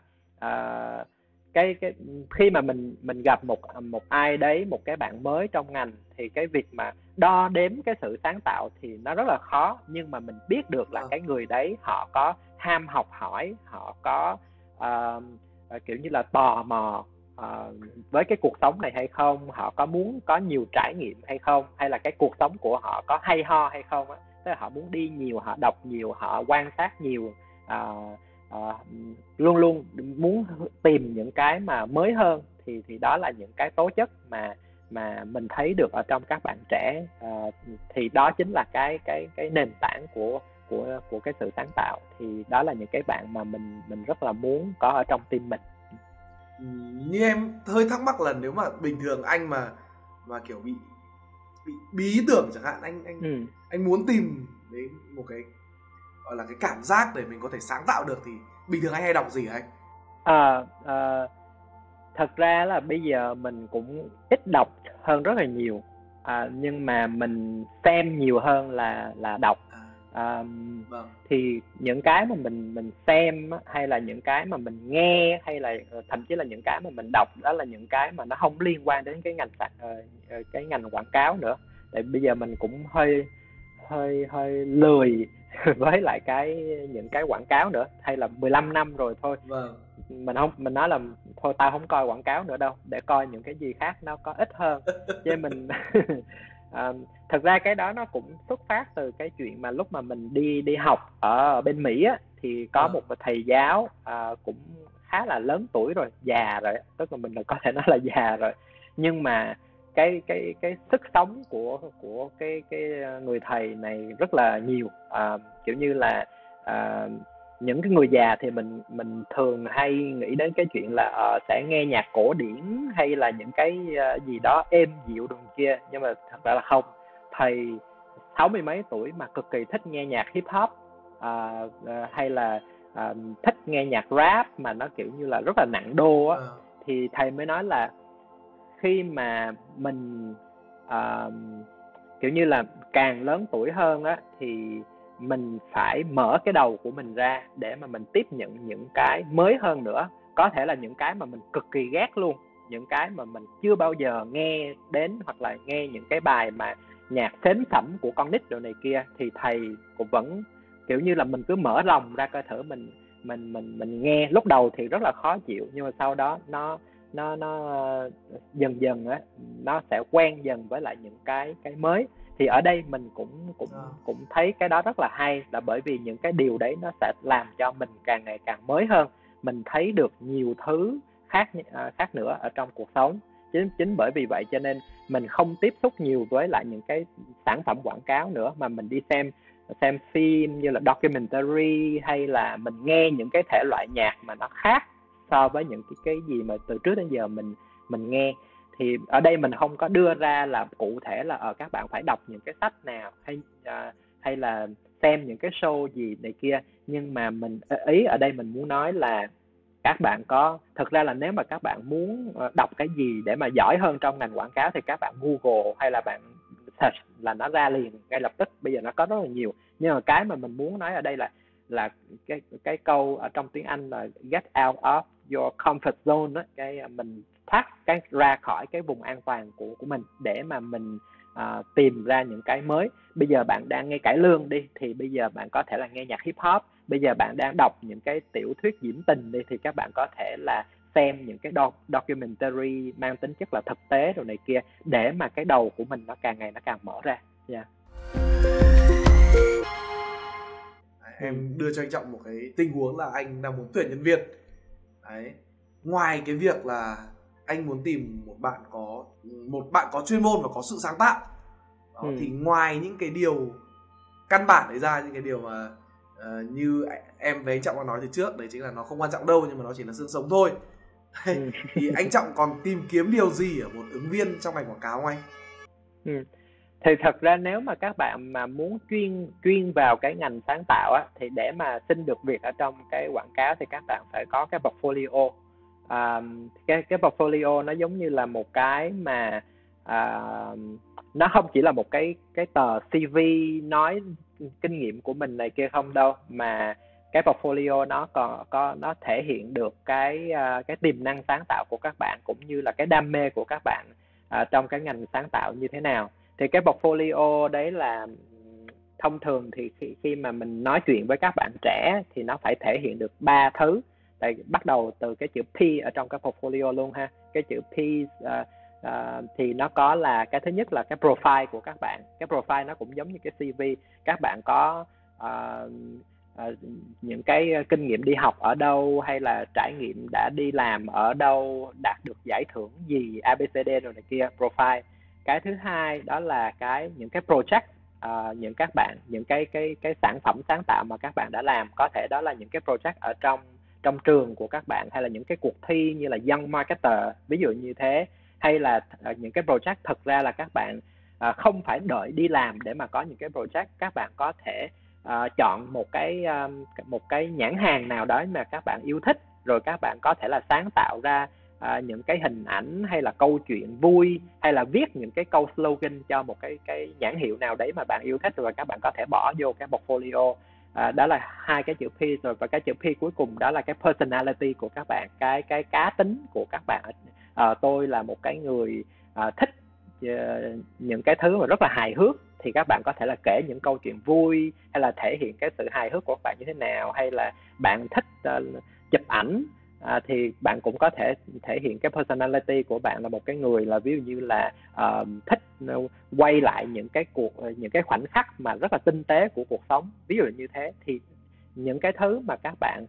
Speaker 4: cái khi mà mình gặp một ai đấy, một cái bạn mới trong ngành, thì cái việc mà đo đếm cái sự sáng tạo thì nó rất là khó. Nhưng mà mình biết được là cái người đấy họ có ham học hỏi, họ có kiểu như là tò mò với cái cuộc sống này hay không, họ có muốn có nhiều trải nghiệm hay không, hay là cái cuộc sống của họ có hay ho hay không á. Tức là họ muốn đi nhiều, họ đọc nhiều, họ quan sát nhiều, luôn luôn muốn tìm những cái mà mới hơn. Thì đó là những cái tố chất mà mình thấy được ở trong các bạn trẻ. Thì đó chính là cái nền tảng của cái sự sáng tạo. Thì đó là những cái bạn mà mình rất là muốn có ở trong team mình.
Speaker 3: Như em hơi thắc mắc là nếu mà bình thường anh mà kiểu bị bí ý tưởng chẳng hạn, anh muốn tìm đến một cái gọi là cái cảm giác để mình có thể sáng tạo được, thì bình thường anh hay đọc gì hả anh?
Speaker 4: Thật ra là bây giờ mình cũng ít đọc hơn rất là nhiều, nhưng mà mình xem nhiều hơn là đọc.
Speaker 3: Vâng.
Speaker 4: Thì những cái mà mình xem, hay là những cái mà mình nghe, hay là thậm chí là những cái mà mình đọc, đó là những cái mà nó không liên quan đến cái ngành quảng cáo nữa. Tại bây giờ mình cũng hơi lười với lại những cái quảng cáo nữa. Hay là 15 năm rồi thôi.
Speaker 3: Vâng.
Speaker 4: Mình nói là thôi tao không coi quảng cáo nữa đâu, để coi những cái gì khác nó có ích hơn. Chứ mình thật ra cái đó nó cũng xuất phát từ cái chuyện mà lúc mà mình đi học ở bên Mỹ á, thì có một thầy giáo cũng khá là lớn tuổi rồi, già rồi, tức là mình có thể nói là già rồi, nhưng mà cái sức sống của cái người thầy này rất là nhiều. Kiểu như là những cái người già thì mình thường hay nghĩ đến cái chuyện là sẽ nghe nhạc cổ điển, hay là những cái gì đó êm dịu đường kia. Nhưng mà thật ra là không. Thầy 60 mấy tuổi mà cực kỳ thích nghe nhạc hip hop, hay là thích nghe nhạc rap mà nó kiểu như là rất là nặng đô á. Thì thầy mới nói là khi mà mình kiểu như là càng lớn tuổi hơn á, thì mình phải mở cái đầu của mình ra để mà mình tiếp nhận những cái mới hơn nữa. Có thể là những cái mà mình cực kỳ ghét luôn, những cái mà mình chưa bao giờ nghe đến, hoặc là nghe những cái bài mà nhạc xến xẩm của con nít đồ này kia, thì thầy cũng vẫn kiểu như là mình cứ mở lòng ra coi thử, mình nghe. Lúc đầu thì rất là khó chịu, nhưng mà sau đó nó dần dần á, nó sẽ quen dần với lại những cái mới. Thì ở đây mình cũng thấy cái đó rất là hay, là bởi vì những cái điều đấy nó sẽ làm cho mình càng ngày càng mới hơn. Mình thấy được nhiều thứ khác nữa ở trong cuộc sống. Chính bởi vì vậy cho nên mình không tiếp xúc nhiều với lại những cái sản phẩm quảng cáo nữa, mà mình đi xem phim như là documentary, hay là mình nghe những cái thể loại nhạc mà nó khác so với những cái gì mà từ trước đến giờ mình nghe. Thì ở đây mình không có đưa ra là cụ thể là các bạn phải đọc những cái sách nào, hay là xem những cái show gì này kia. Nhưng mà mình ý ở đây mình muốn nói là các bạn thực ra là nếu mà các bạn muốn đọc cái gì để mà giỏi hơn trong ngành quảng cáo, thì các bạn Google hay là bạn search là nó ra liền ngay lập tức. Bây giờ nó có rất là nhiều. Nhưng mà cái mà mình muốn nói ở đây là cái câu ở trong tiếng Anh là get out of your comfort zone đó, cái mình thoát ra khỏi cái vùng an toàn của mình, để mà mình tìm ra những cái mới. Bây giờ bạn đang nghe cải lương đi, thì bây giờ bạn có thể là nghe nhạc hip hop. Bây giờ bạn đang đọc những cái tiểu thuyết diễm tình đi, thì các bạn có thể là xem những cái documentary mang tính chất là thực tế rồi này kia, để mà cái đầu của mình nó càng ngày nó càng mở ra.
Speaker 3: Em đưa cho anh Trọng một cái tình huống là anh đang muốn tuyển nhân viên đấy. Ngoài cái việc là anh muốn tìm một bạn có chuyên môn và có sự sáng tạo. Đó, thì ngoài những cái điều căn bản đấy ra, những cái điều mà như em với anh Trọng đã nói từ trước, đấy chính là nó không quan trọng đâu nhưng mà nó chỉ là xương sống thôi. Thì anh Trọng còn tìm kiếm điều gì ở một ứng viên trong ngành quảng cáo không anh?
Speaker 4: Thì thật ra nếu mà các bạn mà muốn chuyên vào cái ngành sáng tạo á, thì để mà xin được việc ở trong cái quảng cáo thì các bạn phải có cái portfolio. Cái portfolio nó giống như là một cái mà nó không chỉ là một cái tờ CV nói kinh nghiệm của mình này kia không đâu, mà cái portfolio nó còn nó thể hiện được cái tiềm năng sáng tạo của các bạn, cũng như là cái đam mê của các bạn trong cái ngành sáng tạo như thế nào. Thì cái portfolio đấy là thông thường thì khi mà mình nói chuyện với các bạn trẻ thì nó phải thể hiện được 3 thứ. Tại bắt đầu từ cái chữ P ở trong cái portfolio luôn ha. Cái chữ P thì nó có là cái thứ nhất là cái profile của các bạn. Cái profile nó cũng giống như cái CV. Các bạn có những cái kinh nghiệm đi học ở đâu, hay là trải nghiệm đã đi làm ở đâu, đạt được giải thưởng gì, ABCD rồi này kia, profile. Cái thứ hai đó là những cái project, những cái sản phẩm sáng tạo mà các bạn đã làm. Có thể đó là những cái project ở trong trường của các bạn, hay là những cái cuộc thi như là Young Marketer, ví dụ như thế. Cái là những cái project thực ra là các bạn không phải đợi đi làm để mà có những cái project. Các bạn có thể chọn một cái nhãn hàng nào đó mà các bạn yêu thích, rồi các bạn có thể là sáng tạo ra những cái hình ảnh hay là câu chuyện vui, hay là viết những cái câu slogan cho một cái nhãn hiệu nào đấy mà bạn yêu thích, rồi các bạn có thể bỏ vô cái portfolio. Đó là hai cái chữ P rồi. Và cái chữ P cuối cùng đó là cái personality của các bạn, cái cá tính của các bạn. Tôi là một cái người thích những cái thứ mà rất là hài hước, thì các bạn có thể là kể những câu chuyện vui, hay là thể hiện cái sự hài hước của các bạn như thế nào. Hay là bạn thích chụp ảnh, thì bạn cũng có thể thể hiện cái personality của bạn là một cái người là ví dụ như là thích quay lại những cái khoảnh khắc mà rất là tinh tế của cuộc sống, ví dụ như thế. Thì những cái thứ mà các bạn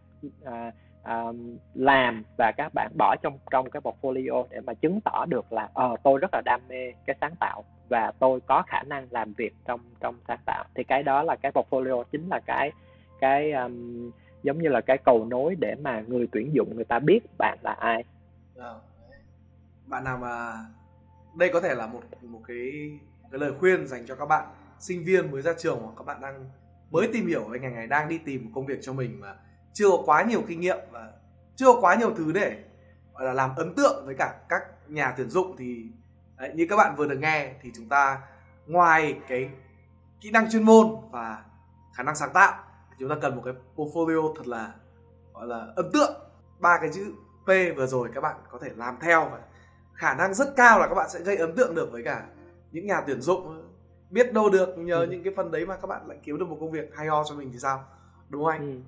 Speaker 4: làm và các bạn bỏ trong cái portfolio để mà chứng tỏ được là tôi rất là đam mê cái sáng tạo và tôi có khả năng làm việc trong sáng tạo, thì cái đó là cái portfolio chính là cái giống như là cái cầu nối để mà người tuyển dụng người ta biết bạn là ai.
Speaker 3: Bạn nào mà đây có thể là một cái lời khuyên dành cho các bạn sinh viên mới ra trường, hoặc các bạn đang mới tìm hiểu về ngành này, đang đi tìm một công việc cho mình mà chưa có quá nhiều kinh nghiệm và chưa có quá nhiều thứ để gọi là làm ấn tượng với cả các nhà tuyển dụng. Thì đấy, như các bạn vừa được nghe thì chúng ta ngoài cái kỹ năng chuyên môn và khả năng sáng tạo, chúng ta cần một cái portfolio thật là gọi là ấn tượng. 3 cái chữ P vừa rồi các bạn có thể làm theo, và khả năng rất cao là các bạn sẽ gây ấn tượng được với cả những nhà tuyển dụng. Biết đâu được nhờ những cái phần đấy mà các bạn lại kiếm được một công việc hay ho cho mình thì sao, đúng không anh?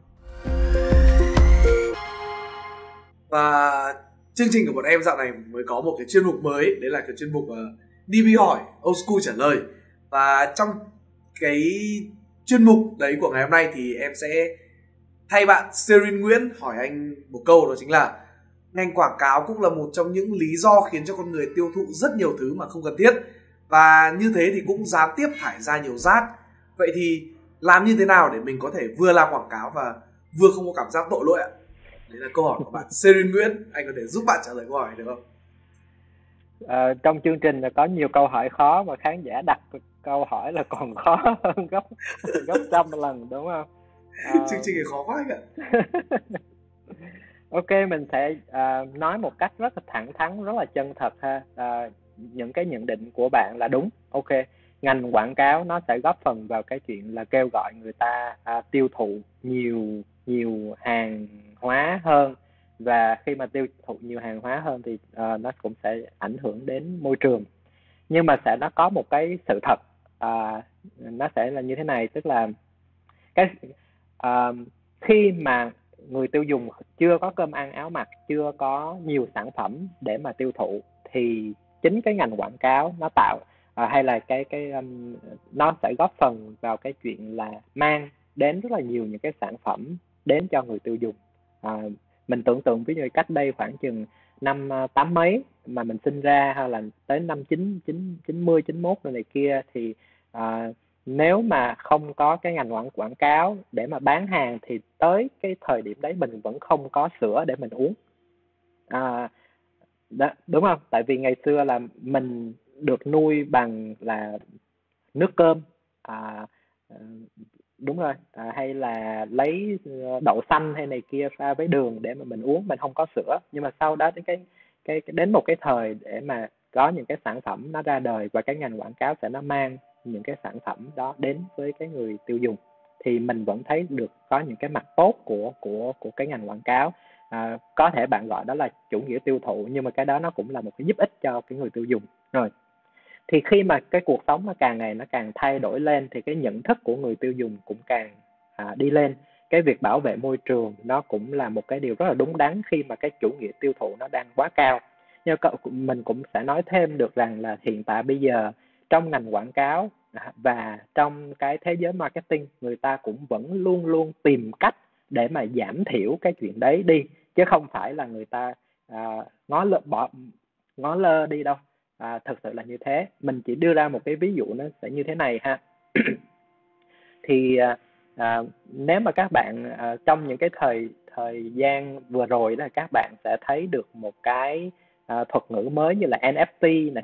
Speaker 3: Và chương trình của bọn em dạo này mới có một cái chuyên mục mới, đấy là cái chuyên mục DB hỏi, Old School trả lời. Và trong cái chuyên mục đấy của ngày hôm nay thì em sẽ thay bạn Serin Nguyễn hỏi anh một câu, đó chính là ngành quảng cáo cũng là một trong những lý do khiến cho con người tiêu thụ rất nhiều thứ mà không cần thiết, và như thế thì cũng gián tiếp thải ra nhiều rác. Vậy thì làm như thế nào để mình có thể vừa làm quảng cáo và vừa không có cảm giác tội lỗi ạ? Đấy là câu hỏi của bạn Serin Nguyễn. Anh có thể giúp bạn trả lời câu hỏi được không?
Speaker 4: Trong chương trình là có nhiều câu hỏi khó, mà khán giả đặt câu hỏi là còn khó hơn gấp 100 lần, đúng không?
Speaker 3: Chương trình này khó quá anh ạ.
Speaker 4: Ok, mình sẽ nói một cách rất là thẳng thắn, rất là chân thật ha. Những cái nhận định của bạn là đúng. Ok, ngành quảng cáo nó sẽ góp phần vào cái chuyện là kêu gọi người ta tiêu thụ nhiều hàng hóa hơn, và khi mà tiêu thụ nhiều hàng hóa hơn thì nó cũng sẽ ảnh hưởng đến môi trường. Nhưng mà nó có một cái sự thật, nó sẽ là như thế này, tức là khi mà người tiêu dùng chưa có cơm ăn áo mặc, chưa có nhiều sản phẩm để mà tiêu thụ, thì chính cái ngành quảng cáo nó tạo hay là nó sẽ góp phần vào cái chuyện là mang đến rất là nhiều những cái sản phẩm đến cho người tiêu dùng. Mình tưởng tượng ví dụ cách đây khoảng chừng năm tám mấy mà mình sinh ra, hay là tới năm 90 91 rồi này kia, thì à, nếu mà không có cái ngành quảng cáo để mà bán hàng thì tới cái thời điểm đấy mình vẫn không có sữa để mình uống. à, Đó, đúng không? Tại vì ngày xưa là mình được nuôi bằng là nước cơm, à, ờ, đúng rồi, hay là lấy đậu xanh hay này kia pha với đường để mà mình uống, mình không có sữa. Nhưng mà sau đó đến cái đến một cái thời để mà có những cái sản phẩm nó ra đời, và cái ngành quảng cáo sẽ nó mang những cái sản phẩm đó đến với cái người tiêu dùng, thì mình vẫn thấy được có những cái mặt tốt của cái ngành quảng cáo. Có thể bạn gọi đó là chủ nghĩa tiêu thụ, nhưng mà cái đó nó cũng là một cái giúp ích cho cái người tiêu dùng. Rồi, thì khi mà cái cuộc sống nó càng ngày nó càng thay đổi lên, thì cái nhận thức của người tiêu dùng cũng càng đi lên. Cái việc bảo vệ môi trường nó cũng là một cái điều rất là đúng đắn khi mà cái chủ nghĩa tiêu thụ nó đang quá cao. Nhưng mình cũng sẽ nói thêm được rằng là hiện tại bây giờ trong ngành quảng cáo và trong cái thế giới marketing, người ta cũng vẫn luôn luôn tìm cách để mà giảm thiểu cái chuyện đấy đi, chứ không phải là người ta ngó lơ đi đâu. Thực sự là như thế. Mình chỉ đưa ra một cái ví dụ nó sẽ như thế này ha. Thì nếu mà các bạn trong những cái thời gian vừa rồi là các bạn sẽ thấy được một cái thuật ngữ mới như là NFT này,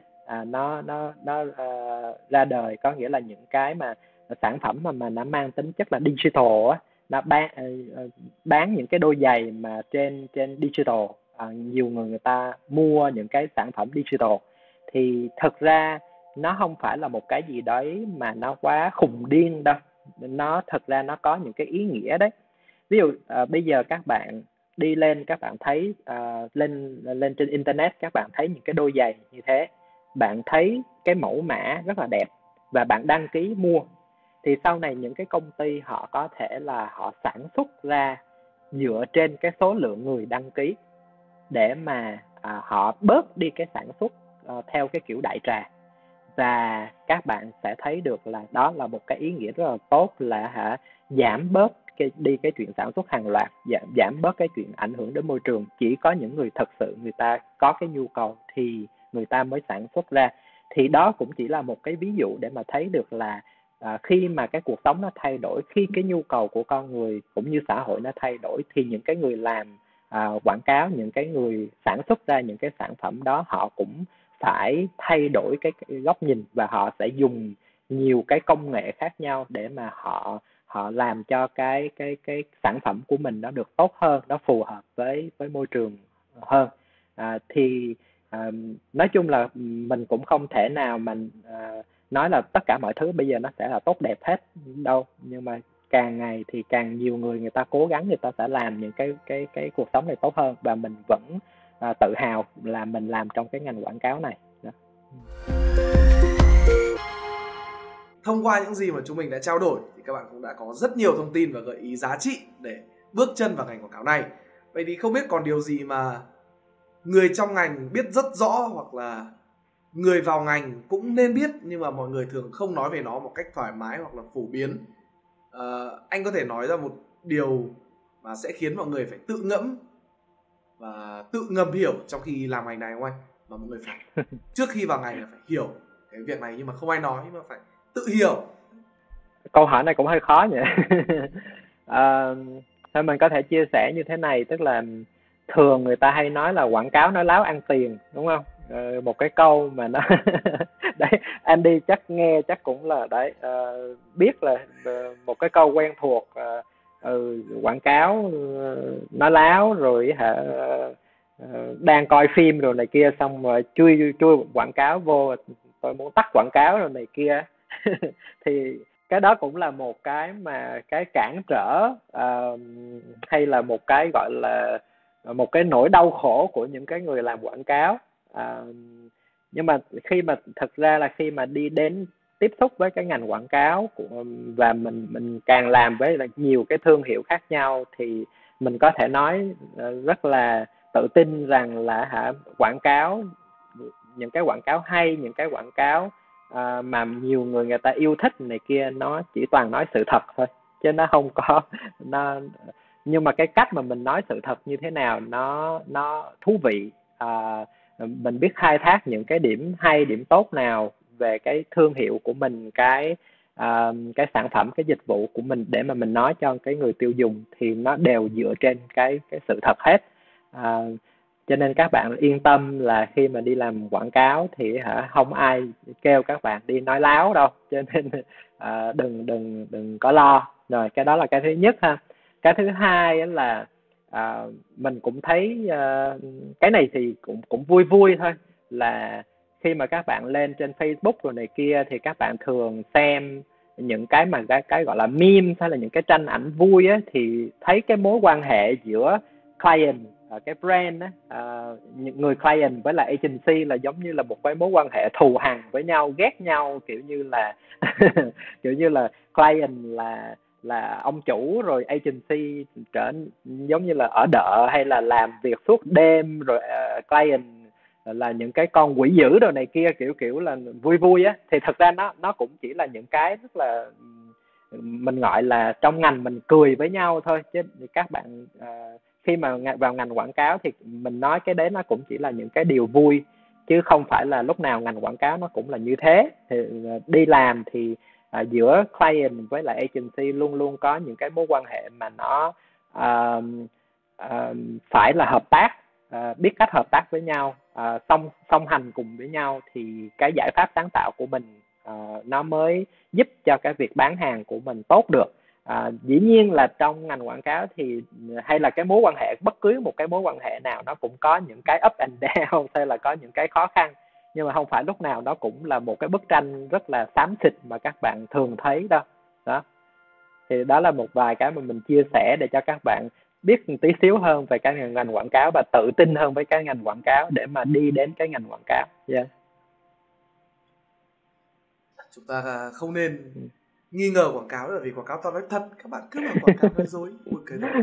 Speaker 4: nó ra đời. Có nghĩa là những cái mà sản phẩm mà nó mang tính chất là digital á, nó bán những cái đôi giày mà trên digital. Nhiều người ta mua những cái sản phẩm digital, thì thực ra nó không phải là một cái gì đấy mà nó quá khùng điên đâu. Nó thực ra nó có những cái ý nghĩa đấy. Ví dụ bây giờ các bạn đi lên, các bạn thấy lên trên internet, các bạn thấy những cái đôi giày như thế, bạn thấy cái mẫu mã rất là đẹp và bạn đăng ký mua. Thì sau này những cái công ty họ có thể là họ sản xuất ra dựa trên cái số lượng người đăng ký, để mà họ bớt đi cái sản xuất theo cái kiểu đại trà. Và các bạn sẽ thấy được là đó là một cái ý nghĩa rất là tốt, là giảm bớt cái chuyện sản xuất hàng loạt, giảm bớt cái chuyện ảnh hưởng đến môi trường. Chỉ có những người thật sự người ta có cái nhu cầu thì người ta mới sản xuất ra. Thì đó cũng chỉ là một cái ví dụ để mà thấy được là khi mà cái cuộc sống nó thay đổi, khi cái nhu cầu của con người cũng như xã hội nó thay đổi, thì những cái người làm quảng cáo, những cái người sản xuất ra những cái sản phẩm đó, họ cũng phải thay đổi cái góc nhìn, và họ sẽ dùng nhiều cái công nghệ khác nhau để mà họ làm cho cái sản phẩm của mình nó được tốt hơn, nó phù hợp với môi trường hơn. Thì nói chung là mình cũng không thể nào mà nói là tất cả mọi thứ bây giờ nó sẽ là tốt đẹp hết đâu, nhưng mà càng ngày thì càng nhiều người ta cố gắng, người ta sẽ làm những cái cuộc sống này tốt hơn, và mình vẫn tự hào là mình làm trong cái ngành quảng cáo này. Đó.
Speaker 3: Thông qua những gì mà chúng mình đã trao đổi thì các bạn cũng đã có rất nhiều thông tin và gợi ý giá trị để bước chân vào ngành quảng cáo này. Vậy thì không biết còn điều gì mà người trong ngành biết rất rõ, hoặc là người vào ngành cũng nên biết nhưng mà mọi người thường không nói về nó một cách thoải mái hoặc là phổ biến. Anh có thể nói ra một điều mà sẽ khiến mọi người phải tự ngẫm và tự ngầm hiểu trong khi làm ngành này không anh? Mà mọi người phải trước khi vào ngành là phải hiểu cái việc này, nhưng mà không ai nói, nhưng mà phải tự hiểu.
Speaker 4: Câu hỏi này cũng hơi khó nhỉ. Thôi mình có thể chia sẻ như thế này, tức là thường người ta hay nói là quảng cáo nói láo ăn tiền, đúng không? Một cái câu mà nó đấy, Andy chắc nghe chắc cũng là đấy, biết là một cái câu quen thuộc. Quảng cáo nói láo rồi đang coi phim rồi này kia, xong rồi chui quảng cáo vô, tôi muốn tắt quảng cáo rồi này kia. Thì cái đó cũng là một cái mà cái cản trở, hay là một cái gọi là một cái nỗi đau khổ của những cái người làm quảng cáo. Nhưng mà thực ra là khi mà đi đến tiếp xúc với cái ngành quảng cáo và mình càng làm với là nhiều cái thương hiệu khác nhau, thì mình có thể nói rất là tự tin rằng là quảng cáo, những cái quảng cáo hay, những cái quảng cáo mà nhiều người ta yêu thích này kia, nó chỉ toàn nói sự thật thôi, chứ nó không có nhưng mà cái cách mà mình nói sự thật như thế nào nó thú vị, mình biết khai thác những cái điểm hay, điểm tốt nào về cái thương hiệu của mình, cái sản phẩm, cái dịch vụ của mình để mà mình nói cho cái người tiêu dùng, thì nó đều dựa trên cái sự thật hết. à, cho nên các bạn yên tâm là khi mà đi làm quảng cáo thì không ai kêu các bạn đi nói láo đâu, cho nên đừng có lo. Rồi, cái đó là cái thứ nhất ha. Cái thứ hai là mình cũng thấy cái này thì cũng vui vui thôi, là khi mà các bạn lên trên Facebook rồi này kia thì các bạn thường xem những cái mà cái gọi là meme hay là những cái tranh ảnh vui á, thì thấy cái mối quan hệ giữa client cái brand á, những người client với lại agency là giống như là một cái mối quan hệ thù hằn với nhau, ghét nhau, kiểu như là kiểu như là client là ông chủ, rồi agency trở giống như là ở đợ hay là làm việc suốt đêm, rồi client là những cái con quỷ dữ đồ này kia, kiểu là vui vui á. Thì thật ra nó cũng chỉ là những cái rất là mình gọi là trong ngành mình cười với nhau thôi, chứ các bạn khi mà vào ngành quảng cáo thì mình nói cái đấy nó cũng chỉ là những cái điều vui, chứ không phải là lúc nào ngành quảng cáo nó cũng là như thế. Thì đi làm thì giữa client với lại agency luôn luôn có những cái mối quan hệ mà nó phải là hợp tác, biết cách hợp tác với nhau, song hành cùng với nhau, thì cái giải pháp sáng tạo của mình nó mới giúp cho cái việc bán hàng của mình tốt được. Dĩ nhiên là trong ngành quảng cáo thì hay là cái mối quan hệ, bất cứ một cái mối quan hệ nào nó cũng có những cái up and down hay là có những cái khó khăn, nhưng mà không phải lúc nào nó cũng là một cái bức tranh rất là xám xịt mà các bạn thường thấy đâu. Đó, thì đó là một vài cái mà mình chia sẻ để cho các bạn biết một tí xíu hơn về cái ngành quảng cáo và tự tin hơn với cái ngành quảng cáo để mà đi đến cái ngành quảng cáo.
Speaker 3: Chúng ta không nên nghi ngờ quảng cáo là vì quảng cáo toàn nói thật, các bạn cứ bảo quảng cáo nói dối. Ui, cái đó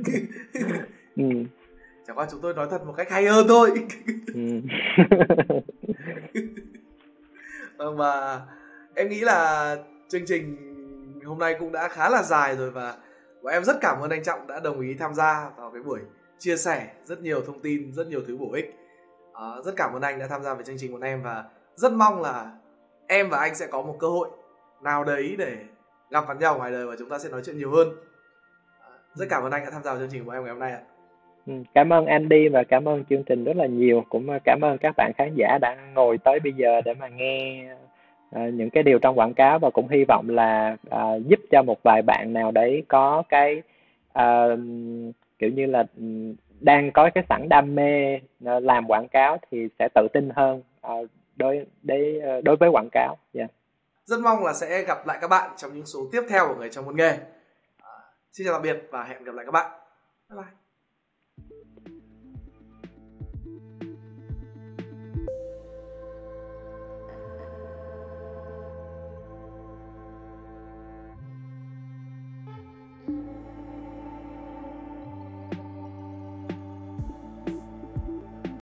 Speaker 3: chẳng qua chúng tôi nói thật một cách hay hơn thôi. Và em nghĩ là chương trình hôm nay cũng đã khá là dài rồi, và em rất cảm ơn anh Trọng đã đồng ý tham gia vào cái buổi chia sẻ rất nhiều thông tin, rất nhiều thứ bổ ích. Rất cảm ơn anh đã tham gia vào chương trình của em, và rất mong là em và anh sẽ có một cơ hội nào đấy để gặp mặt nhau ngoài đời và chúng ta sẽ nói chuyện nhiều hơn. Rất cảm ơn anh đã tham gia vào chương trình của em ngày hôm nay ạ.
Speaker 4: Cảm ơn Andy và cảm ơn chương trình rất là nhiều. Cũng cảm ơn các bạn khán giả đã ngồi tới bây giờ để mà nghe những cái điều trong quảng cáo, và cũng hy vọng là giúp cho một vài bạn nào đấy có cái kiểu như là đang có cái sẵn đam mê làm quảng cáo thì sẽ tự tin hơn đối với quảng cáo.
Speaker 3: Rất mong là sẽ gặp lại các bạn trong những số tiếp theo của Người Trong Một Nghề. Xin chào tạm biệt và hẹn gặp lại các bạn. Bye bye.